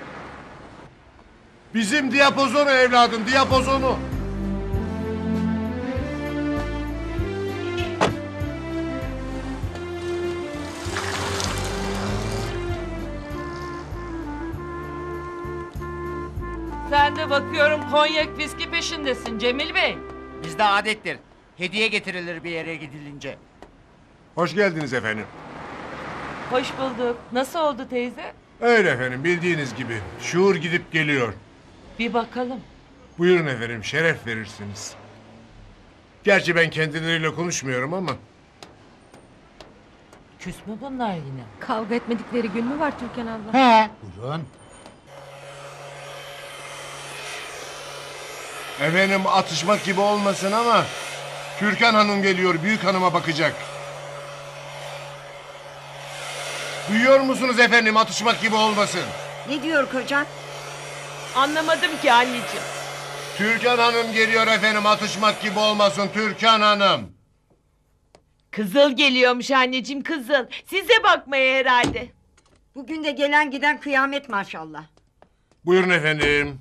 Bizim diyapozonu evladım diyapozonu. Sen de bakıyorum konyak viski peşindesin Cemil Bey. Bizde adettir. Hediye getirilir bir yere gidilince. Hoş geldiniz efendim. Hoş bulduk. Nasıl oldu teyze? Öyle efendim bildiğiniz gibi. Şuur gidip geliyor. Bir bakalım. Buyurun efendim şeref verirsiniz. Gerçi ben kendileriyle konuşmuyorum ama. Küs mü bunlar yine? Kavga etmedikleri gün mü var Türkan abla? He. Buyurun. Efendim atışmak gibi olmasın ama Türkan Hanım geliyor büyük hanıma bakacak. Duyuyor musunuz efendim atışmak gibi olmasın. Ne diyor kocan? Anlamadım ki anneciğim. Türkan Hanım geliyor efendim atışmak gibi olmasın Türkan Hanım. Kızıl geliyormuş anneciğim kızıl. Size bakmaya herhalde. Bugün de gelen giden kıyamet maşallah. Buyurun efendim.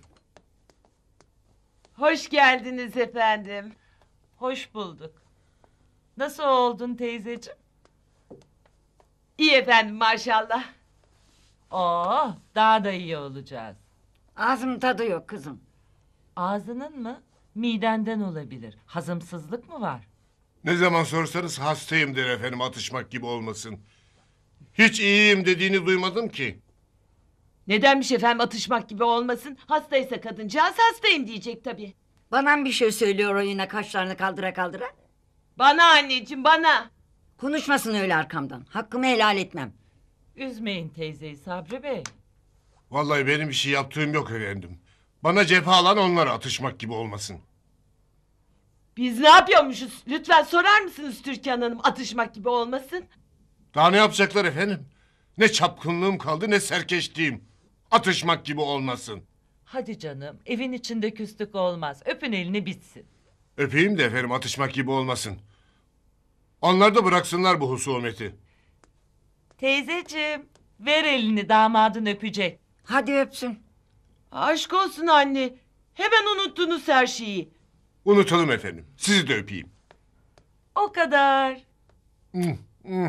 Hoş geldiniz efendim. Hoş bulduk. Nasıl oldun teyzeciğim? İyi efendim maşallah. Oo, daha da iyi olacağız. Ağzımın tadı yok kızım. Ağzının mı? Midenden olabilir. Hazımsızlık mı var? Ne zaman sorsanız hastayım der efendim atışmak gibi olmasın. Hiç iyiyim dediğini duymadım ki. Nedenmiş efendim atışmak gibi olmasın? Hastaysa kadıncağız hastayım diyecek tabii. Bana bir şey söylüyor o yine kaşlarını kaldıra kaldıra. Bana anneciğim bana. Konuşmasın öyle arkamdan. Hakkımı helal etmem. Üzmeyin teyzeyi Sabri Bey. Vallahi benim bir şey yaptığım yok efendim. Bana cephe alan onlara atışmak gibi olmasın. Biz ne yapıyormuşuz? Lütfen sorar mısınız Türkan Hanım atışmak gibi olmasın? Daha ne yapacaklar efendim? Ne çapkınlığım kaldı ne serkeşliğim. Atışmak gibi olmasın. Hadi canım evin içinde küslük olmaz. Öpün elini bitsin. Öpeyim de efendim atışmak gibi olmasın. Onlar da bıraksınlar bu husumeti. Teyzeciğim ver elini damadın öpecek. Hadi öpsün. Aşk olsun anne. Hemen unuttunuz her şeyi. Unutalım efendim. Sizi de öpeyim. O kadar. Hmm, hmm.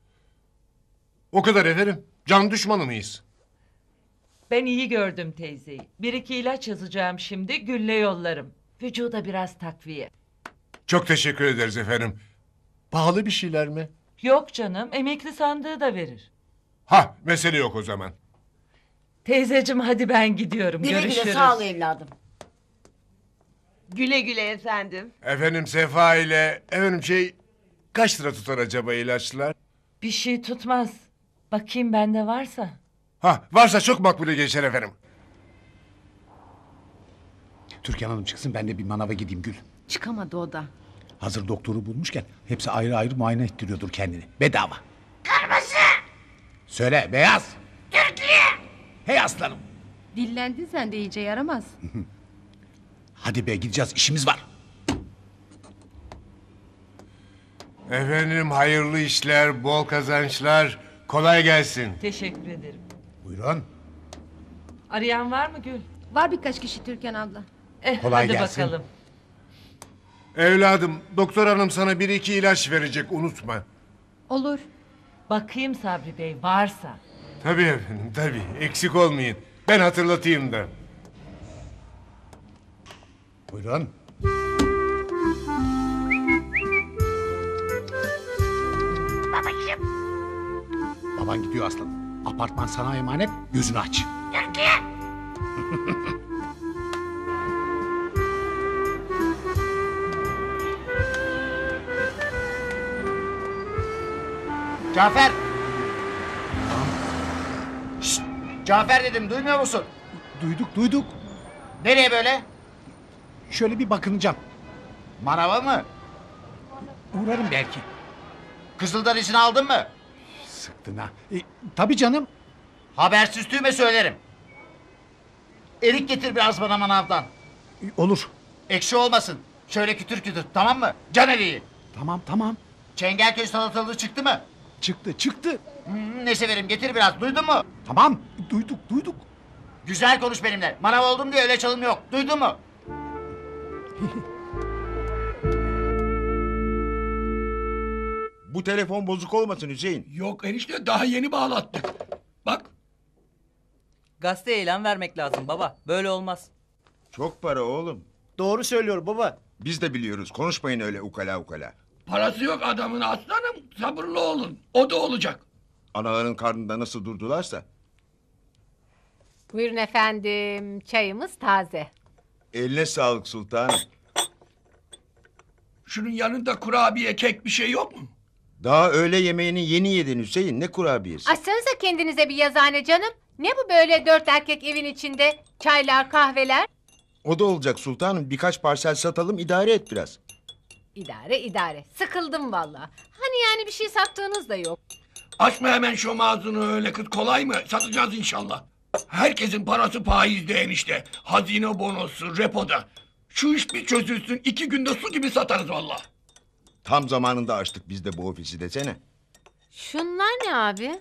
O kadar efendim. Can düşmanı mıyız? Ben iyi gördüm teyzeyi. Bir iki ilaç yazacağım şimdi gülle yollarım. Vücuda biraz takviye. Çok teşekkür ederiz efendim. Pahalı bir şeyler mi? Yok canım emekli sandığı da verir. Ha mesele yok o zaman. Teyzeciğim hadi ben gidiyorum. Güle güle Görüşürüz. sağ ol evladım. Güle güle efendim. Efendim Sefa ile efendim şey kaç lira tutar acaba ilaçlar? Bir şey tutmaz. Bakayım bende varsa. Ha varsa çok makbule geçer efendim. Türkan Hanım çıksın ben de bir manava gideyim Gül. Çıkamadı o da. Hazır doktoru bulmuşken hepsi ayrı ayrı muayene ettiriyordur kendini. Bedava. Kırmızı. Söyle beyaz. Türkiye. Hey aslanım. Dillendin sen de iyice yaramaz. Hadi be gideceğiz işimiz var. Efendim hayırlı işler, bol kazançlar, kolay gelsin. Teşekkür ederim. Buyurun. Arayan var mı Gül? Var birkaç kişi Türkan abla. Eh, Kolay hadi gelsin. bakalım. Evladım doktor hanım sana bir iki ilaç verecek unutma. Olur. Bakayım Sabri Bey varsa. Tabii efendim tabii eksik olmayın. Ben hatırlatayım da. Buyurun. Babacığım. Baban gidiyor aslanım. Apartman sana emanet gözünü aç. Türkiye. Cafer! Şşt! Cafer dedim duymuyor musun? Duyduk duyduk. Nereye böyle? Şöyle bir bakınacağım. Manava mı? Uğrarım belki. Kızıldan izin aldın mı? Sıktın ha. E, tabii canım. Habersiz tüyme söylerim. Erik getir biraz bana manavdan. E, olur. Ekşi olmasın. Şöyle kütür kütür tamam mı? Can eriği. Tamam tamam. Çengelköy salatalığı çıktı mı? Çıktı çıktı. Hmm, ne severim getir biraz duydun mu? Tamam duyduk duyduk. Güzel konuş benimle. Manav oldum diye öyle çalım yok. Duydun mu? Bu telefon bozuk olmasın Hüseyin. Yok enişte daha yeni bağlattık. Bak. Gazete ilan vermek lazım baba. Böyle olmaz. Çok para oğlum. Doğru söylüyor baba. Biz de biliyoruz. Konuşmayın öyle ukala ukala. Parası yok adamın aslanım. Sabırlı olun. O da olacak. Anaların karnında nasıl durdularsa. Buyurun efendim. Çayımız taze. Eline sağlık sultanım. Şunun yanında kurabiye, kek bir şey yok mu? Daha öğle yemeğini yeni yedin Hüseyin. Ne kurabiyesi? Açsanıza kendinize bir yazıhane canım. Ne bu böyle dört erkek evin içinde? Çaylar, kahveler. O da olacak sultanım. Birkaç parsel satalım idare et biraz. İdare idare. Sıkıldım valla. Hani yani bir şey sattığınız da yok. Açma hemen şu ağzını öyle kız kolay mı? Satacağız inşallah. Herkesin parası faizde enişte. Hazine bonosu, repoda. Şu iş bir çözülsün iki günde su gibi satarız valla. Tam zamanında açtık biz de bu ofisi desene. Şunlar ne abi?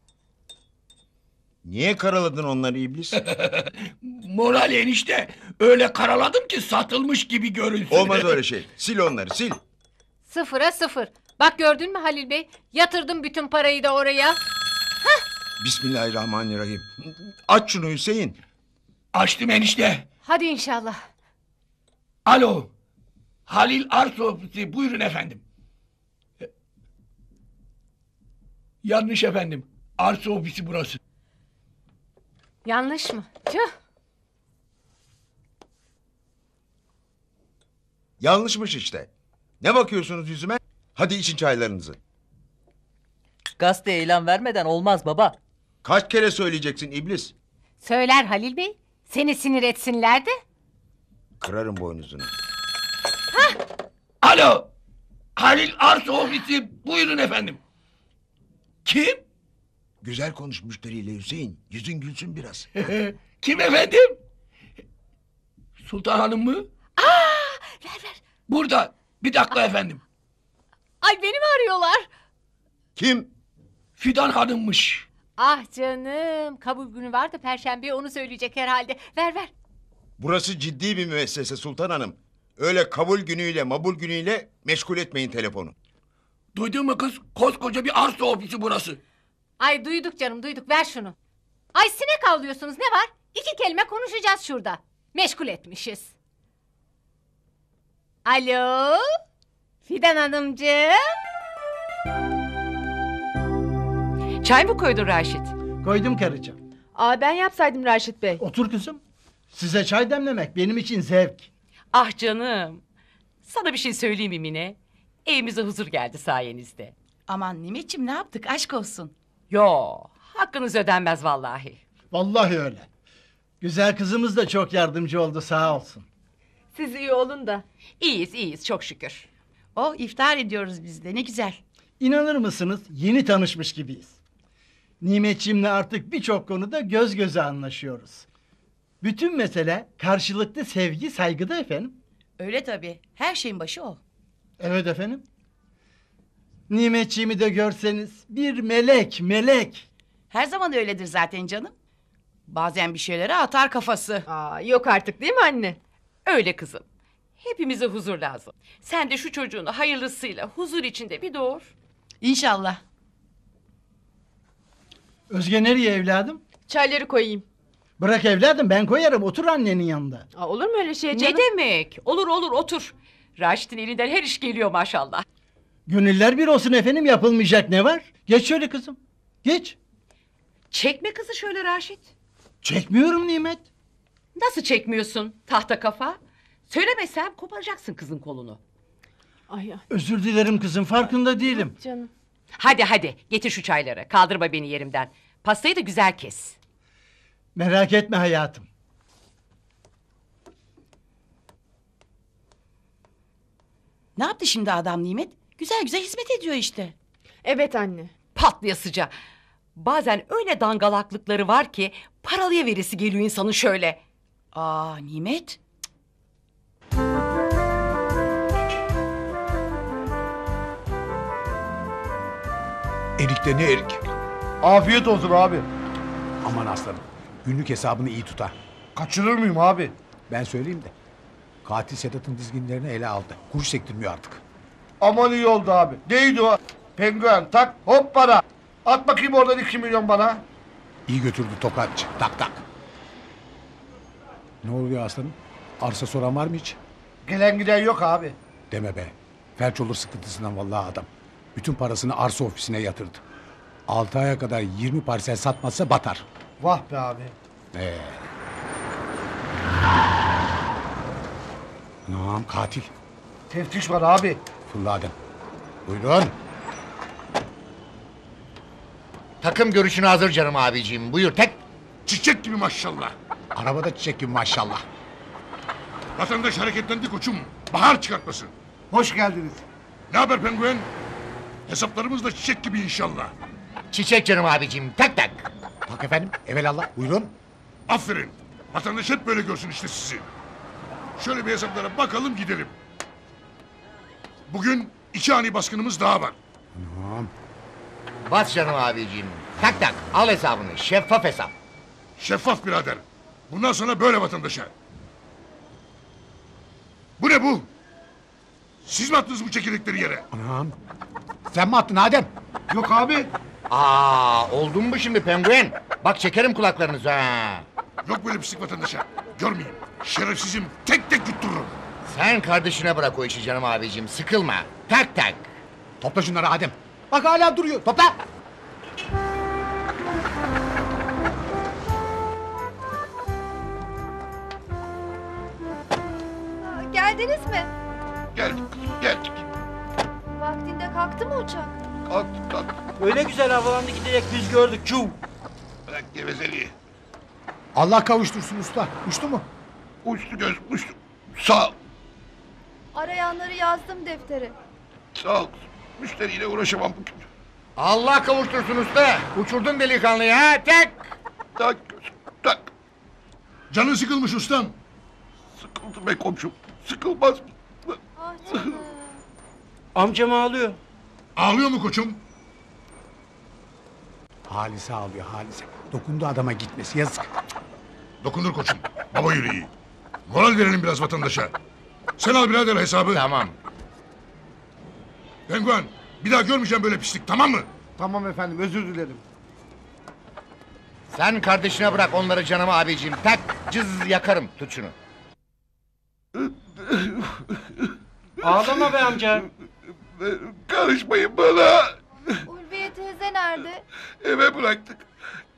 Niye karaladın onları iblis? Moral enişte. Öyle karaladım ki satılmış gibi görünsün. Olmaz öyle şey. Sil onları sil. Sıfıra sıfır. Bak gördün mü Halil Bey? Yatırdım bütün parayı da oraya. Bismillahirrahmanirrahim. Aç şunu Hüseyin. Açtım enişte. Hadi inşallah. Alo. Halil Arsa Ofisi. Buyurun efendim. Yanlış efendim. Arsa Ofisi burası. Yanlış mı? Tüh. Yanlışmış işte. Ne bakıyorsunuz yüzüme? Hadi için çaylarınızı. Gazete ilan vermeden olmaz baba. Kaç kere söyleyeceksin iblis? Söyler Halil Bey. Seni sinir etsinler de. Kırarım boynuzunu. Alo. Halil Arsa Ofisi. Buyurun efendim. Kim? Güzel konuş müşteriyle Hüseyin. Yüzün gülsün biraz. Kim efendim? Sultan Hanım mı? Aa, ver ver. Burada. Bir dakika efendim. Ay beni mi arıyorlar? Kim? Fidan Hanım'mış. Ah canım. Kabul günü var da perşembeye onu söyleyecek herhalde. Ver ver. Burası ciddi bir müessese Sultan Hanım. Öyle kabul günüyle mabul günüyle meşgul etmeyin telefonu. Duydun mu kız? Koskoca bir arsa ofisi burası. Ay duyduk canım duyduk. Ver şunu. Ay sinek avlıyorsunuz ne var? İki kelime konuşacağız şurada. Meşgul etmişiz. Alo. Fidan Hanımcığım. Çay mı koydun Raşit? Koydum karıcığım. Aa ben yapsaydım Raşit Bey. Otur kızım. Size çay demlemek benim için zevk. Ah canım. Sana bir şey söyleyeyim mi Mine? Evimize huzur geldi sayenizde. Aman Nimetciğim ne yaptık aşk olsun. Yo, hakkınız ödenmez vallahi. Vallahi öyle. Güzel kızımız da çok yardımcı oldu sağ olsun. Siz iyi olun da. İyiyiz iyiyiz çok şükür. Oh iftar ediyoruz biz de ne güzel. İnanır mısınız yeni tanışmış gibiyiz. Nimetciğimle artık birçok konuda göz göze anlaşıyoruz. Bütün mesele karşılıklı sevgi saygıda efendim. Öyle tabii her şeyin başı o. Evet efendim. Nimetciğimi de görseniz bir melek melek. Her zaman öyledir zaten canım. Bazen bir şeylere atar kafası. Aa, yok artık değil mi anne? Öyle kızım. Hepimize huzur lazım. Sen de şu çocuğunu hayırlısıyla huzur içinde bir doğur. İnşallah. Özge nereye evladım? Çayları koyayım. Bırak evladım ben koyarım otur annenin yanında. Aa, olur mu öyle şey canım? Ne demek? Olur olur otur. Raşit'in elinden her iş geliyor maşallah. Gönüller bir olsun efendim yapılmayacak ne var? Geç şöyle kızım. Geç. Çekme kızı şöyle Raşit. Çekmiyorum Nimet. Nasıl çekmiyorsun tahta kafa? Söylemesem koparacaksın kızın kolunu. Ay, ay. Özür dilerim kızım farkında değilim. Canım. Hadi hadi getir şu çayları. Kaldırma beni yerimden. Pastayı da güzel kes. Merak etme hayatım. Ne yaptı şimdi adam Nimet? Güzel güzel hizmet ediyor işte. Evet anne. Patlayasıca. Bazen öyle dangalaklıkları var ki paralıya verisi geliyor insanın şöyle. Aa Nimet. Erik'te ne erik? Afiyet olsun abi. Aman aslanım. Günlük hesabını iyi tutar. Kaçırır mıyım abi? Ben söyleyeyim de. Katil Sedat'ın dizginlerini ele aldı. Kuruş sektirmiyor artık. Aman iyi oldu abi. Neydi o? Penguen tak hop para. At bakayım oradan iki milyon bana. İyi götürdü tokatçı. Tak tak. Ne oluyor aslanım? Arsa soran var mı hiç? Gelen giden yok abi. Deme be. Felç olur sıkıntısından vallahi adam. Bütün parasını arsa ofisine yatırdı. Altı aya kadar yirmi parsel satmazsa batar. Vah be abi. Ee. Anam katil. Teftiş var abi. Fırla Adem. Buyurun. Takım görüşüne hazır canım abiciğim. Buyur tek. Çiçek gibi maşallah. Arabada çiçek gibi maşallah. Vatandaş hareketlendi koçum. Bahar çıkartmasın. Hoş geldiniz. Ne haber penguen? Hesaplarımız da çiçek gibi inşallah. Çiçek canım abiciğim. Tak tak. Tak efendim. Evelallah. Buyurun. Aferin. Vatandaş hep böyle görsün işte sizi. Şöyle bir hesaplara bakalım gidelim. Bugün iki ani baskınımız daha var. Tamam. Bas canım abiciğim. Tak tak. Al hesabını. Şeffaf hesap. Şeffaf birader. Bundan sonra böyle vatandaşa. Bu ne bu? Siz mi attınız bu çekirdekleri yere? Anam. Sen mi attın Adem? Yok abi. Aa, oldu mu bu şimdi penguen? Bak çekerim kulaklarınızı ha. Yok böyle pislik vatandaşa. Görmeyeyim. Şerefsizim tek tek yuttururum. Sen kardeşine bırak o işi canım abiciğim. Sıkılma. Tak tak. Topla şunları Adem. Bak hala duruyor. Topla. Geldiniz mi? Geldik kızım geldik. Vaktinde kalktı mı uçak? Kalktık kalktık. Öyle güzel havalandı ki direkt biz gördük. Çuv. Bırak gevezeliği. Allah kavuştursun usta. Uçtu mu? Uçtu göz uçtu. Sağ ol. Arayanları yazdım deftere. Sağ ol. Müşteriyle uğraşamam bugün. Allah kavuştursun usta. Uçurdun delikanlıyı ha. Tak. Tak gözüm tak. Canın sıkılmış ustam. Sıkıldı be komşum. Sıkılmaz mı? Ah canım. Amcam ağlıyor. Ağlıyor mu koçum? Halise ağlıyor Halise. Dokundu adama gitmesi yazık. Dokunur koçum. Baba yüreği. Moral verelim biraz vatandaşa. Sen al birader hesabı. Tamam. Penguen bir daha görmeyeceğim böyle pislik tamam mı? Tamam efendim özür dilerim. Sen kardeşine bırak onları canım abiciğim. Tak. Cız yakarım. Tut şunu. Ağlama be amca. Karışmayın bana. Ulviye teyze nerede? Eve bıraktık.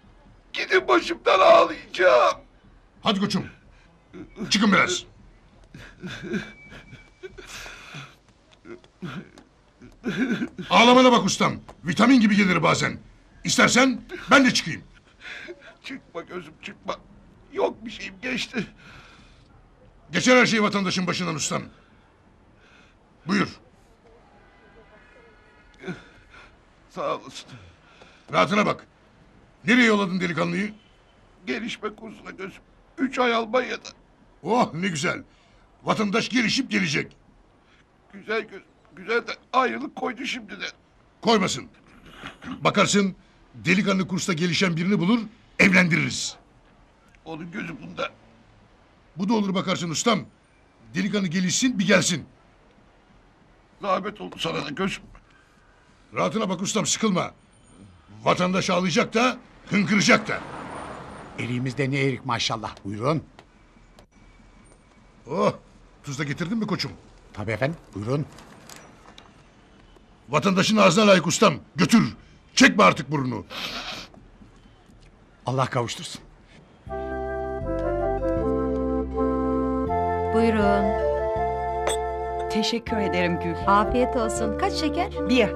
Gidin başımdan ağlayacağım. Hadi koçum. Çıkın biraz. Ağlamana bak ustam. Vitamin gibi gelir bazen. İstersen ben de çıkayım. Çıkma gözüm çıkma. Yok bir şeyim geçti. Geçer her şey vatandaşın başından ustam. Buyur. Sağ olasın. Rahatına bak. Nereye yolladın delikanlıyı? Gelişme kursuna gözüm. Üç ay Almanya'da. Oh ne güzel. Vatandaş gelişip gelecek. Güzel göz, güzel de ayrılık koydu şimdi de. Koymasın. Bakarsın delikanlı kursta gelişen birini bulur, evlendiririz. Onun gözü bunda. Bu da olur bakarsın ustam. Delikanlı gelişsin bir gelsin. Zahmet oldu sana da gözüm. Rahatına bak ustam sıkılma. Vatandaş ağlayacak da hınkıracak da. Elimizde ne erik maşallah. Buyurun. Oh tuz da getirdin mi koçum? Tabii efendim. Buyurun. Vatandaşın ağzına layık ustam. Götür. Çekme artık burnunu. Allah kavuştursun. Buyurun. Teşekkür ederim Gül. Afiyet olsun. Kaç şeker? Bir.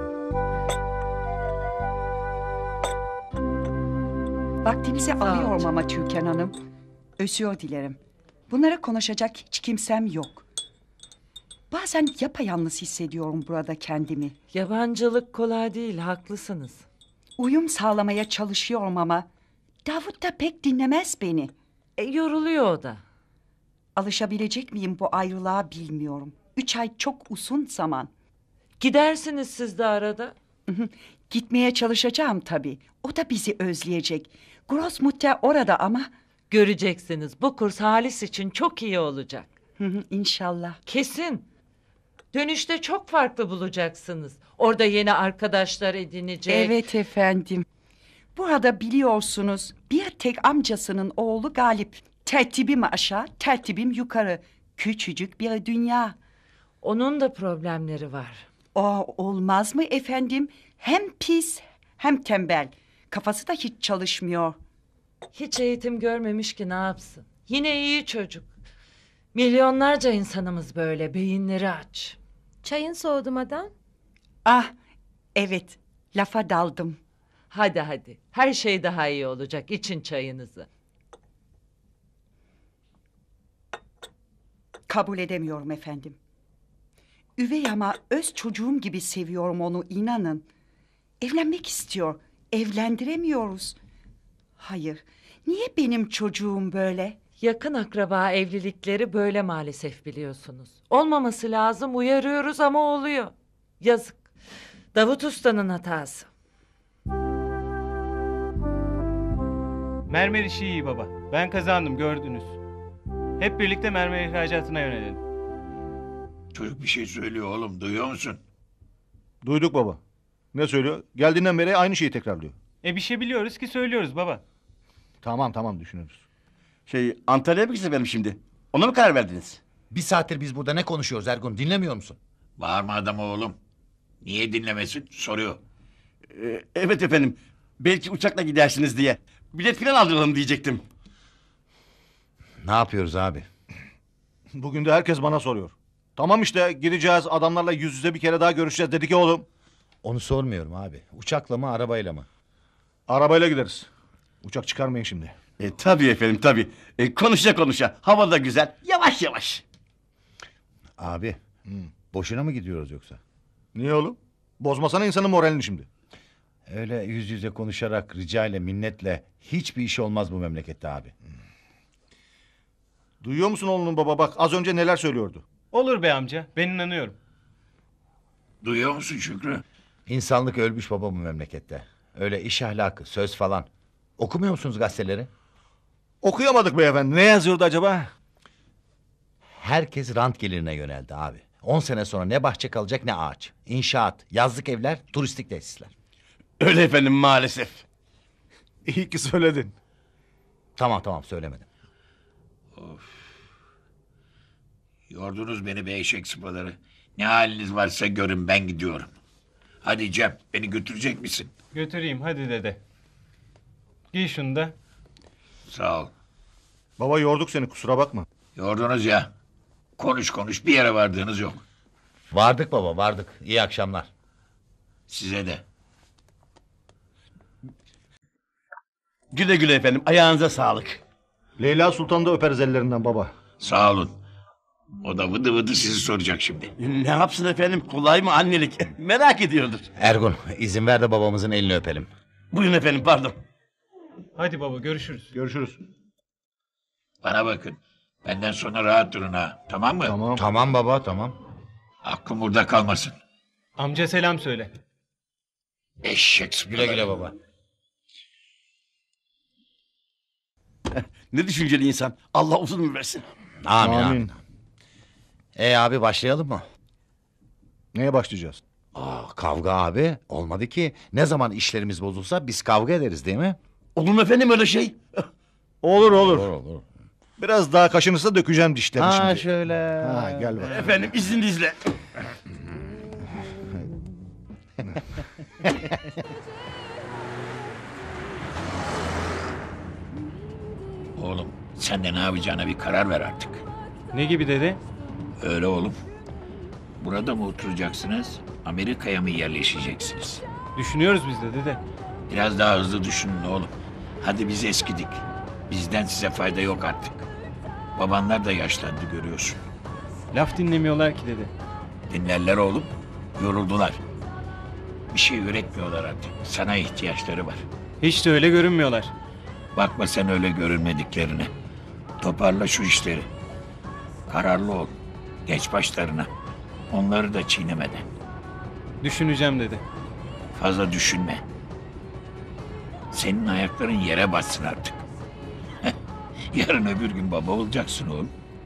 Vaktinizi alıyorum ama Türkan Hanım. Özür dilerim. Bunlara konuşacak hiç kimsem yok. Bazen yapayalnız hissediyorum burada kendimi. Yabancılık kolay değil, haklısınız. Uyum sağlamaya çalışıyorum ama Davut da pek dinlemez beni. E, yoruluyor o da. Alışabilecek miyim bu ayrılığa bilmiyorum. Üç ay çok uzun zaman. Gidersiniz siz de arada. Gitmeye çalışacağım tabii. O da bizi özleyecek. Großmutter orada ama... Göreceksiniz, bu kurs Halis için çok iyi olacak. İnşallah. Kesin. Dönüşte çok farklı bulacaksınız. Orada yeni arkadaşlar edinecek. Evet efendim. Burada biliyorsunuz bir tek amcasının oğlu Galip. Tertibim aşağı, tertibim yukarı. Küçücük bir dünya. Onun da problemleri var. O olmaz mı efendim? Hem pis hem tembel. Kafası da hiç çalışmıyor. Hiç eğitim görmemiş ki ne yapsın? Yine iyi çocuk. Milyonlarca insanımız böyle, beyinleri aç. Çayın soğudu madam. Ah, evet. Lafa daldım. Hadi hadi. Her şey daha iyi olacak. İçin çayınızı. Kabul edemiyorum efendim. Üvey ama öz çocuğum gibi seviyorum onu, inanın. Evlenmek istiyor. Evlendiremiyoruz. Hayır. Niye benim çocuğum böyle? Yakın akraba evlilikleri böyle maalesef, biliyorsunuz. Olmaması lazım, uyarıyoruz ama oluyor. Yazık. Davut Usta'nın hatası. Mermer işi iyi baba. Ben kazandım, gördünüz. Hep birlikte mermer ihracatına yönelelim. Çocuk bir şey söylüyor oğlum, duyuyor musun? Duyduk baba. Ne söylüyor? Geldiğinden beri aynı şeyi tekrarlıyor. E bir şey biliyoruz ki söylüyoruz baba. Tamam tamam düşünürüz. Şey, Antalya'ya mı gideceğiz benim şimdi? Ona mı karar verdiniz? Bir saattir biz burada ne konuşuyoruz Ergun, dinlemiyor musun? Bağırma adamı oğlum. Niye dinlemesin soruyor. Ee, evet efendim. Belki uçakla gidersiniz diye. Bilet falan aldıralım diyecektim. Ne yapıyoruz abi? Bugün de herkes bana soruyor. Tamam işte gideceğiz adamlarla yüz yüze bir kere daha görüşeceğiz dedik ya oğlum. Onu sormuyorum abi. Uçakla mı arabayla mı? Arabayla gideriz. Uçak çıkarmayın şimdi. E, tabii efendim tabii. E, konuşa konuşa. Hava da güzel. Yavaş yavaş. Abi boşuna mı gidiyoruz yoksa? Niye oğlum? Bozmasana insanın moralini şimdi. Öyle yüz yüze konuşarak rica ile minnetle hiçbir iş olmaz bu memlekette abi. Duyuyor musun oğlunun baba bak az önce neler söylüyordu. Olur be amca, ben inanıyorum. Duyuyor musun Şükrü? İnsanlık ölmüş baba bu memlekette. Öyle iş ahlakı, söz falan. Okumuyor musunuz gazeteleri? Okuyamadık beyefendi. Ne yazıyordu acaba? Herkes rant gelirine yöneldi abi. On sene sonra ne bahçe kalacak ne ağaç. İnşaat, yazlık evler, turistik tesisler. Öyle efendim maalesef. İyi ki söyledin. Tamam tamam söylemedim. Of. Yordunuz beni be eşek sıpaları. Ne haliniz varsa görün, ben gidiyorum. Hadi Cem, beni götürecek misin? Götüreyim hadi dede. Giy şunu da. Sağ ol. Baba yorduk seni kusura bakma. Yordunuz ya. Konuş konuş bir yere vardığınız yok. Vardık baba vardık. İyi akşamlar. Size de. Güle güle efendim. Ayağınıza sağlık. Leyla Sultan da öperiz ellerinden baba. Sağ olun. O da vıdı vıdı sizi soracak şimdi. Ne yapsın efendim? Kolay mı annelik? Merak ediyordur. Ergun izin ver de babamızın elini öpelim. Buyurun efendim pardon. Hadi baba görüşürüz. Görüşürüz. Bana bakın. Benden sonra rahat durun ha. Tamam mı? Tamam. Tamam baba tamam. Aklım burada kalmasın. Amca selam söyle. Eşek sıpaları. Güle güle baba. Ne düşünceli insan. Allah uzun ömür versin. Amin amin. E abi başlayalım mı? Neye başlayacağız? Aa, kavga abi. Olmadı ki. Ne zaman işlerimiz bozulsa biz kavga ederiz değil mi? Olur mu efendim öyle şey? Olur olur. Olur olur. Biraz daha kaşınırsa dökeceğim dişlerini Ha şimdi. şöyle. Ha gel bak. Efendim izninizle. Oğlum sen de ne yapacağına bir karar ver artık. Ne gibi dede? Öyle oğlum. Burada mı oturacaksınız? Amerika'ya mı yerleşeceksiniz? Düşünüyoruz biz de dede. Biraz daha hızlı düşünün oğlum. Hadi biz eskidik. Bizden size fayda yok artık. Babanlar da yaşlandı görüyorsun. Laf dinlemiyorlar ki dede. Dinlerler oğlum. Yoruldular. Bir şey üretmiyorlar artık. Sana ihtiyaçları var. Hiç de öyle görünmüyorlar. Bakma sen öyle görünmediklerine. Toparla şu işleri. Kararlı ol. Geç başlarına. Onları da çiğnemeden. Düşüneceğim dede. Fazla düşünme. Senin ayakların yere bassın artık. Yarın öbür gün baba olacaksın oğlum.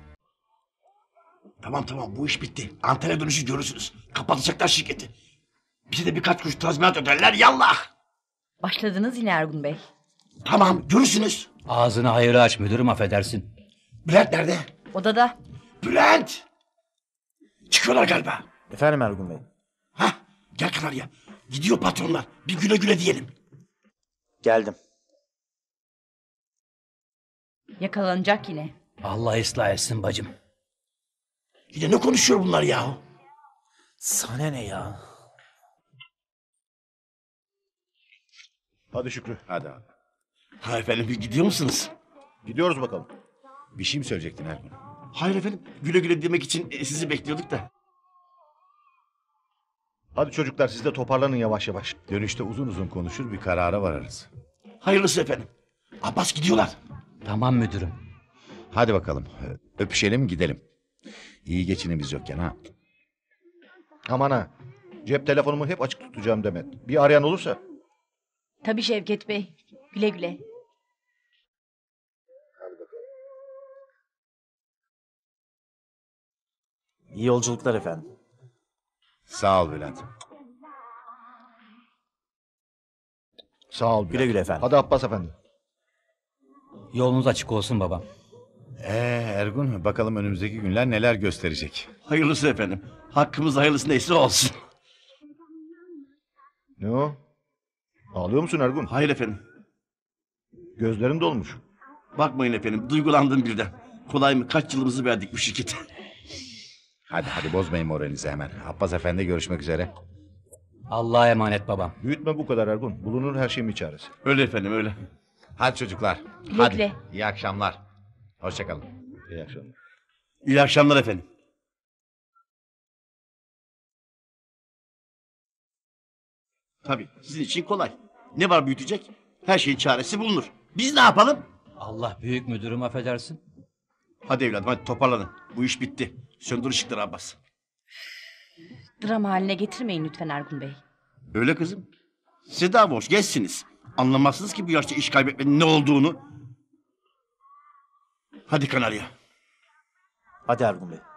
Tamam tamam bu iş bitti. Antalya dönüşü görürsünüz. Kapatacaklar şirketi. Bize de birkaç kuruş tazminat öderler yallah. Başladınız yine Ergun Bey. Tamam görürsünüz. Ağzını hayırlı aç müdürüm affedersin. Bülent nerede? Odada. Bülent! Çıkıyorlar galiba. Efendim Ergun Bey. Hah gel Kanarya. Gidiyor patronlar. Bir güle güle diyelim. Geldim. Yakalanacak yine. Allah ıslah etsin bacım. Yine ne konuşuyor bunlar yahu? Sana ne ya? Hadi Şükrü. Hadi abi. Ha efendim gidiyor musunuz? Gidiyoruz bakalım. Bir şey mi söyleyecektin Ergun? Hayır efendim güle güle demek için e, sizi bekliyorduk da. Hadi çocuklar siz de toparlanın yavaş yavaş. Dönüşte uzun uzun konuşur bir karara vararız. Hayırlısı efendim. Abbas gidiyorlar. Tamam müdürüm. Hadi bakalım. Öpüşelim gidelim. İyi geçinin biz yokken ha. Aman ha. Cep telefonumu hep açık tutacağım Demet. Bir arayan olursa. Tabii Şevket Bey. Güle güle. İyi yolculuklar efendim. Sağ ol Bülent. Sağ ol Bülent. Güle güle efendim. Hadi Abbas efendi. Yolunuz açık olsun babam. Ee Ergun bakalım önümüzdeki günler neler gösterecek. Hayırlısı efendim. Hakkımız hayırlısı neyse olsun. Ne o? Ağlıyor musun Ergun? Hayır efendim. Gözlerin dolmuş. Bakmayın efendim duygulandım birden. Kolay mı kaç yılımızı verdik bu şirkete. Hadi hadi bozmayın moralinizi hemen. Abbas efendi görüşmek üzere. Allah'a emanet babam. Büyütme bu kadar Ergun. Bulunur her şeyin bir çaresi. Öyle efendim öyle. Hadi çocuklar. Güle hadi. güle. İyi akşamlar. Hoşçakalın. İyi akşamlar. İyi akşamlar efendim. Tabii sizin için kolay. Ne var büyütecek? Her şeyin çaresi bulunur. Biz ne yapalım? Allah büyük müdürüm affedersin. Hadi evladım hadi toparlanın. Bu iş bitti. Söndür ışıkları Abbas. Drama haline getirmeyin lütfen Ergun Bey. Öyle kızım. Siz daha boş geçsiniz. Anlamazsınız ki bu yaşta iş kaybetmenin ne olduğunu. Hadi Kanarya. Hadi Ergun Bey.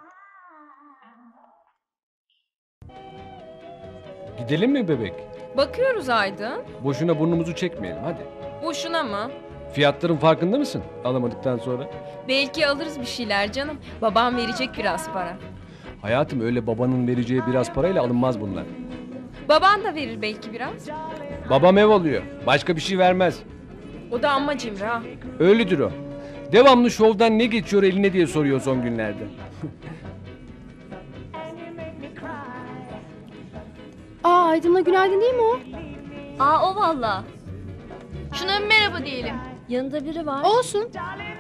Gidelim mi bebek? Bakıyoruz Aydın. Boşuna burnumuzu çekmeyelim hadi. Boşuna mı? Fiyatların farkında mısın alamadıktan sonra? Belki alırız bir şeyler canım. Babam verecek biraz para. Hayatım öyle babanın vereceği biraz parayla alınmaz bunlar. Baban da verir belki biraz. Babam ev alıyor. Başka bir şey vermez. O da amma cimri ha. Öyledir o. Devamlı şovdan ne geçiyor eline diye soruyor son günlerde. Aa Aydın'la günaydın değil mi o? Aa o valla. Şuna bir merhaba diyelim. Yanında biri var. Olsun.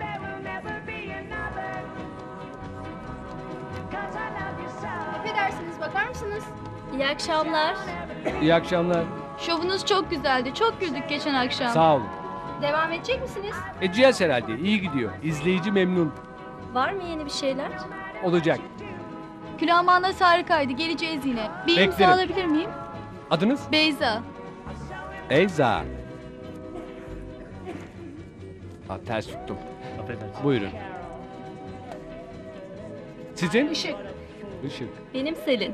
Affedersiniz bakar mısınız? İyi akşamlar. İyi akşamlar. Şovunuz çok güzeldi. Çok güldük geçen akşam. Sağ olun. Devam edecek misiniz? Edeceğiz herhalde. İyi gidiyor. İzleyici memnun. Var mı yeni bir şeyler? Olacak. Külahmanlar harikaydı. Geleceğiz yine. Bir imza Beklerim. alabilir miyim? Adınız? Beyza. Eyza. Ha, ters tuttum. Buyurun. Sizin? Işık. Işık. Benim Selin.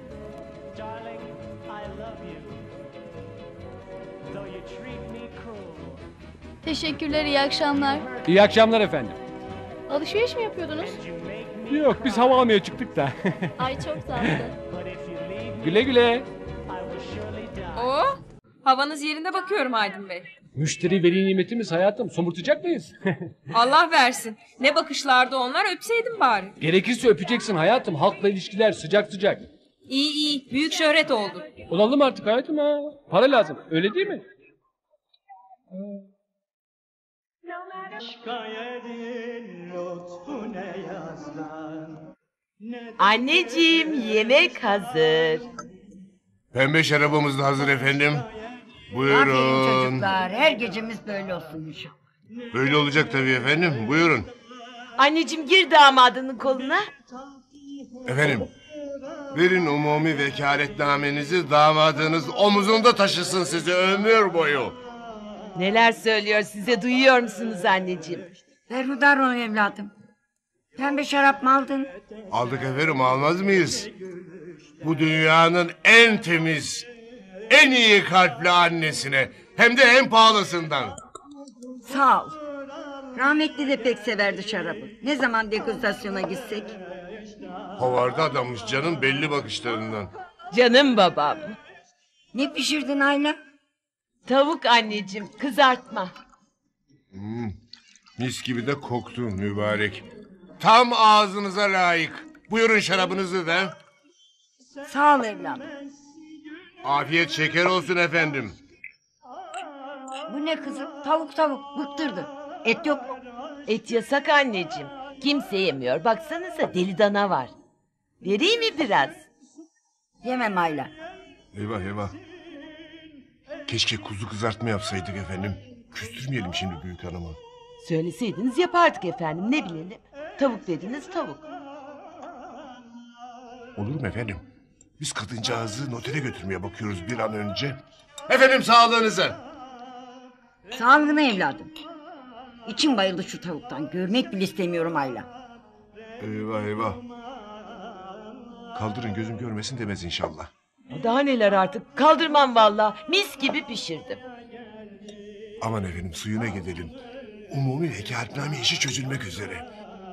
Teşekkürler, iyi akşamlar. İyi akşamlar efendim. Alışveriş mi yapıyordunuz? Yok, biz hava almaya çıktık da. Ay çok tatlı. Güle güle. Oo, havanız yerinde bakıyorum Aydın Bey. Müşteri veli nimetimiz hayatım. Somurtacak mıyız? Allah versin. Ne bakışlardı onlar, öpseydin bari. Gerekirse öpeceksin hayatım. Halkla ilişkiler sıcak sıcak. İyi iyi, büyük şöhret oldu. Olalım artık hayatım ha. Para lazım. Öyle değil mi? Anneciğim yemek hazır. Pembe şarabımız da hazır efendim. Aferin Buyurun. çocuklar. Her gecemiz böyle olsun inşallah. Böyle olacak tabii efendim. Buyurun. Anneciğim gir damadının koluna. Efendim. Verin umumi vekaletnamenizi, damadınız omuzunda taşısın sizi ömür boyu. Neler söylüyor size, duyuyor musunuz anneciğim? Berhudar ol evladım. Pembe şarap mı aldın? Aldık efendim, almaz mıyız? Bu dünyanın en temiz, en iyi kalpli annesine, hem de en pahalısından. Sağ ol. Rahmetli de pek severdi şarabı. Ne zaman degustasyona gitsek? Havarda adammış canım, belli bakışlarından. Canım babam. Ne pişirdin Ayla? Tavuk anneciğim, kızartma. Hmm, mis gibi de koktu mübarek. Tam ağzınıza layık. Buyurun şarabınızı da. Sağ ol evladım. Afiyet şeker olsun efendim. Bu ne kızım? Tavuk tavuk bıktırdı. Et yok mu? Et yasak anneciğim. Kimse yemiyor. Baksanıza deli dana var. Vereyim mi biraz? Yemem Ayla. Eyvah eyvah. Keşke kuzu kızartma yapsaydık efendim. Küstürmeyelim şimdi büyük hanımı. Söyleseydiniz yapardık efendim, ne bilelim. Tavuk dediniz tavuk. Olur mu efendim? Biz kadıncağızı notere götürmeye bakıyoruz bir an önce. Efendim sağlığınıza. Sağlığına evladım. İçim bayıldı şu tavuktan. Görmek bile istemiyorum Ayla. Eyvah eyvah. Kaldırın gözüm görmesin demez inşallah. Daha neler artık, kaldırmam vallahi. Mis gibi pişirdim. Aman efendim suyuna gidelim. Umumi vekaletname işi çözülmek üzere.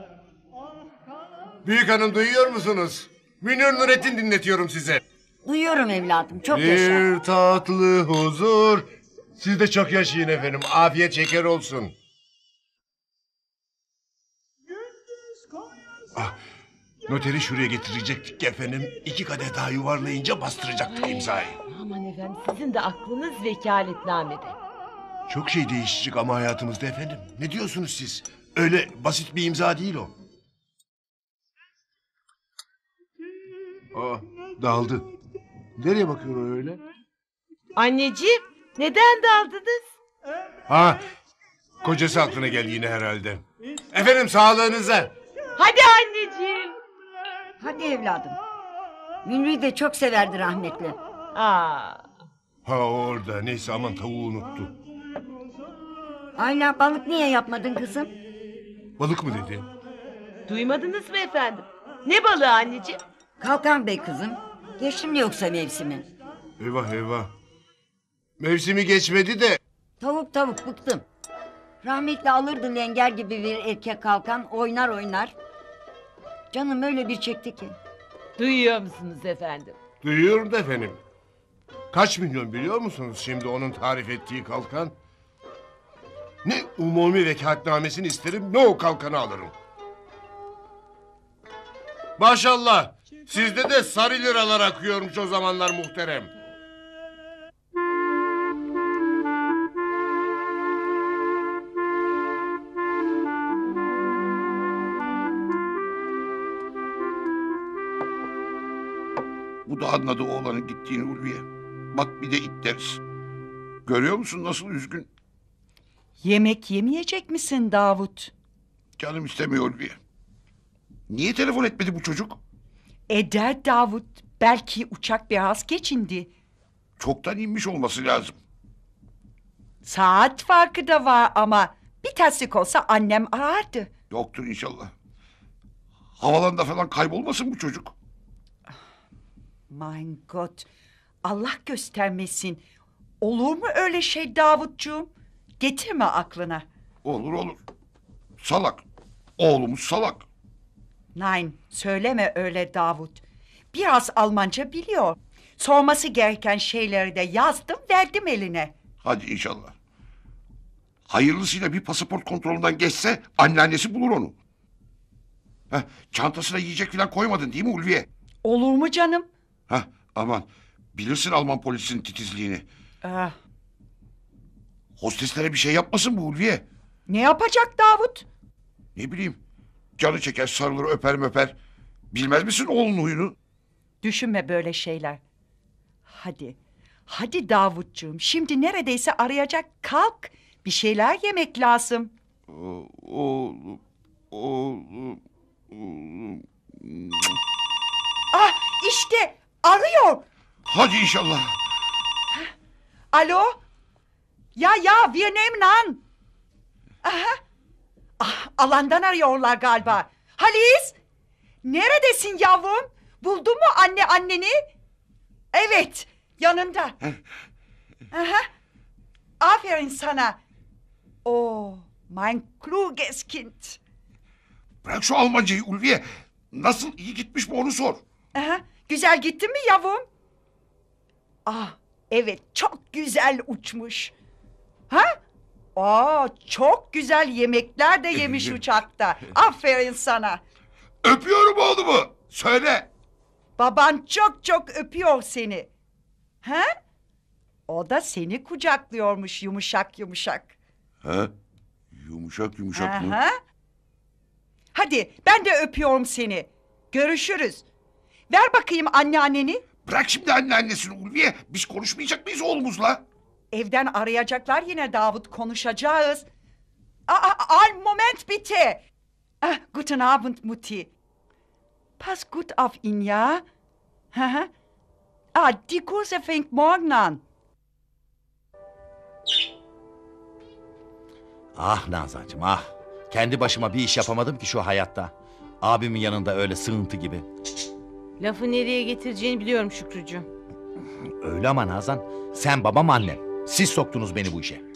Büyük hanım duyuyor musunuz? Münir Nurettin dinletiyorum size. Duyuyorum evladım. Çok bir yaşa. Bir tatlı huzur. Siz de çok yaşayın efendim. Afiyet şeker olsun. Ah, noteri şuraya getirecektik efendim. İki kadeh daha yuvarlayınca bastıracaktık imzayı. Aman efendim, sizin de aklınız vekaletnamede. Çok şey değişecek ama hayatımızda efendim. Ne diyorsunuz siz? Öyle basit bir imza değil o. Aa, daldı. Nereye bakıyor öyle? Anneciğim, neden daldınız? Ha, kocası aklına geldi yine herhalde. Efendim sağlığınıza. Hadi anneciğim. Hadi evladım. Münir'i de çok severdi rahmetli. Aa. Ha orada, neyse aman tavuğu unuttu. Ayla balık niye yapmadın kızım? Balık mı dedi? Duymadınız mı efendim? Ne balığı anneciğim? Kalkan Bey kızım. Geçti mi yoksa mevsimi? Eyvah eyvah. Mevsimi geçmedi de. Tavuk tavuk bıktım. Rahmetli alırdı lenger gibi bir erkek kalkan, oynar oynar. Canım öyle bir çekti ki. Duyuyor musunuz efendim? Duyuyorum da efendim. Kaç milyon biliyor musunuz şimdi onun tarif ettiği kalkan? Ne umumi vekaletnamesini isterim, ne o kalkanı alırım. Maşallah. Sizde de sarı liralar akıyormuş o zamanlar muhterem. Bu da anladı oğlanın gittiğini Ulviye. Bak bir de it deriz. Görüyor musun nasıl üzgün? Yemek yemeyecek misin Davut? Canım istemiyor Ulviye. Niye telefon etmedi bu çocuk? Eder Davut. Belki uçak biraz geçindi. Çoktan inmiş olması lazım. Saat farkı da var ama bir terslik olsa annem arardı. Yoktur inşallah. Havalanda falan kaybolmasın bu çocuk. Mein Gott. Allah göstermesin. Olur mu öyle şey Davutcuğum? Getirme aklına. Olur olur. Salak. Oğlumuz salak. Nein, söyleme öyle Davut. Biraz Almanca biliyor. Sorması gereken şeyleri de yazdım, verdim eline. Hadi inşallah. Hayırlısıyla bir pasaport kontrolünden geçse anneannesi bulur onu. Heh, çantasına yiyecek falan koymadın değil mi Ulviye? Olur mu canım? Heh, aman bilirsin Alman polisinin titizliğini. Ah, Hosteslere bir şey yapmasın bu Ulviye. ne yapacak Davut? Ne bileyim canı çeker sarılır öper möper. Bilmez misin oğlunun huyunu? Düşünme böyle şeyler. Hadi, hadi Davutcuğum. Şimdi neredeyse arayacak. Kalk, bir şeyler yemek lazım. O- Oğlum, oğlum, oğlum. Ah, işte arıyor. Hadi inşallah. Alo? Ya ya, wir nehmen an. Aha. Ah, alandan arıyorlar galiba. Halis, neredesin yavrum? Buldun mu anne anneni? Evet, yanında. Aha. Aferin sana. Oh, mein kluges Kind. Bırak şu Almancayı Ulviye. Nasıl iyi gitmiş mi onu sor. Aha. Güzel gitti mi yavrum? Ah, evet, çok güzel uçmuş. Ha? Aa, çok güzel yemekler de yemiş uçakta. Aferin sana. Öpüyorum oğlumu. Söyle. Baban çok çok öpüyor seni. Ha? O da seni kucaklıyormuş yumuşak yumuşak. Ha? Yumuşak yumuşak mı? Aha. Hadi ben de öpüyorum seni. Görüşürüz. Ver bakayım anneanneni. Bırak şimdi anneannesini Ulviye. Biz konuşmayacak mıyız oğlumuzla? Evden arayacaklar yine Davut, konuşacağız. Aa, ein Moment bitte. Ah, guten Abend Mutti. Pass gut auf ihn ja. Haha. Ah, die Kurse fängt morgen an. Ah Nazancığım ah. Kendi başıma bir iş yapamadım ki şu hayatta. Abimin yanında öyle sığıntı gibi. Lafı nereye getireceğini biliyorum Şükrücüğüm. Öyle ama Nazan. Sen babam annem. Siz soktunuz beni bu işe.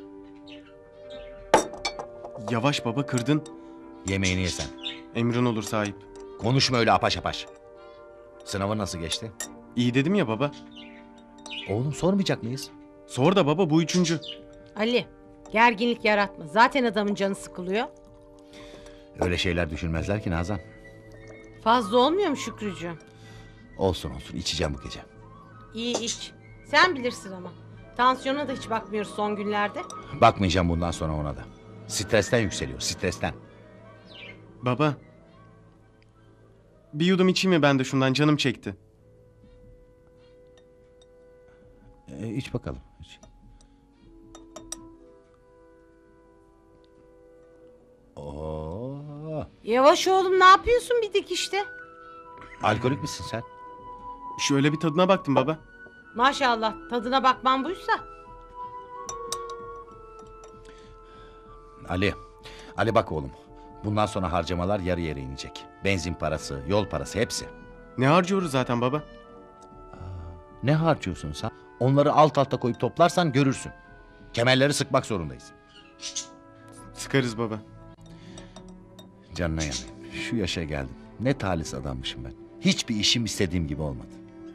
Yavaş baba kırdın. Yemeğini yesen. Emrin olur sahip. Konuşma öyle apaş apaş. Sınavın nasıl geçti? İyi dedim ya baba. Oğlum sormayacak mıyız? Sor da baba bu üçüncü. Ali, gerginlik yaratma. Zaten adamın canı sıkılıyor. Öyle şeyler düşünmezler ki Nazan. Fazla olmuyor mu Şükrücüğüm? Olsun olsun içeceğim bu gece. İyi iç. Sen bilirsin ama. Tansiyona da hiç bakmıyoruz son günlerde. Bakmayacağım bundan sonra ona da. Stresten yükseliyor stresten. Baba. Bir yudum içeyim mi ben de şundan, canım çekti. Ee, iç bakalım. İç. Oo. Yavaş oğlum, ne yapıyorsun bir dikişte? Alkolik misin sen? Şöyle bir tadına baktım baba. Maşallah, tadına bakman buysa. Ali. Ali bak oğlum. Bundan sonra harcamalar yarı yarı inecek. Benzin parası, yol parası hepsi. Ne harcıyoruz zaten baba? Ne harcıyorsun sen? Onları alt alta koyup toplarsan görürsün. Kemerleri sıkmak zorundayız. Sıkarız baba. Canına yanayım. Şu yaşa geldim. Ne talihsiz adammışım ben. Hiçbir işim istediğim gibi olmadı.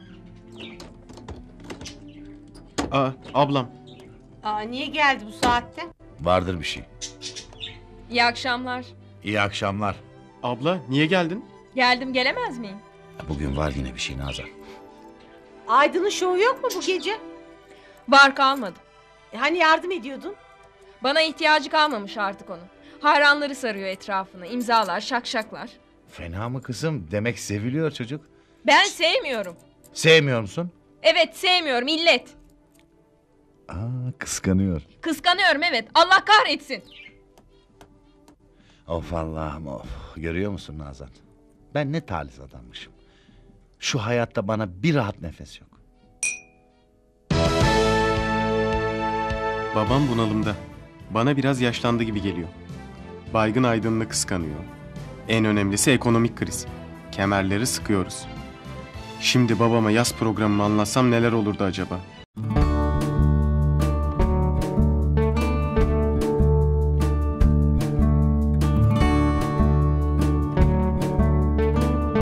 Aa, ablam. Aa, niye geldi bu saatte? Vardır bir şey. İyi akşamlar. İyi akşamlar. Abla niye geldin? Geldim gelemez miyim? Bugün var yine bir şey Nazan. Aydın'ın şovu yok mu bu gece? Var kalmadı. E hani yardım ediyordun? Bana ihtiyacı kalmamış artık onun. Hayranları sarıyor etrafını. İmzalar, şakşaklar. Fena mı kızım? Demek seviliyor çocuk. Ben sevmiyorum. Sevmiyor musun? Evet sevmiyorum illet. Aa, kıskanıyor. Kıskanıyorum evet. Allah kahretsin. Of Allah'ım of. Görüyor musun Nazan? Ben ne talihsiz adammışım. Şu hayatta bana bir rahat nefes yok. Babam bunalımda. Bana biraz yaşlandı gibi geliyor. Baygın Aydın'ını kıskanıyor. En önemlisi ekonomik kriz. Kemerleri sıkıyoruz. Şimdi babama yaz programımı anlatsam neler olurdu acaba?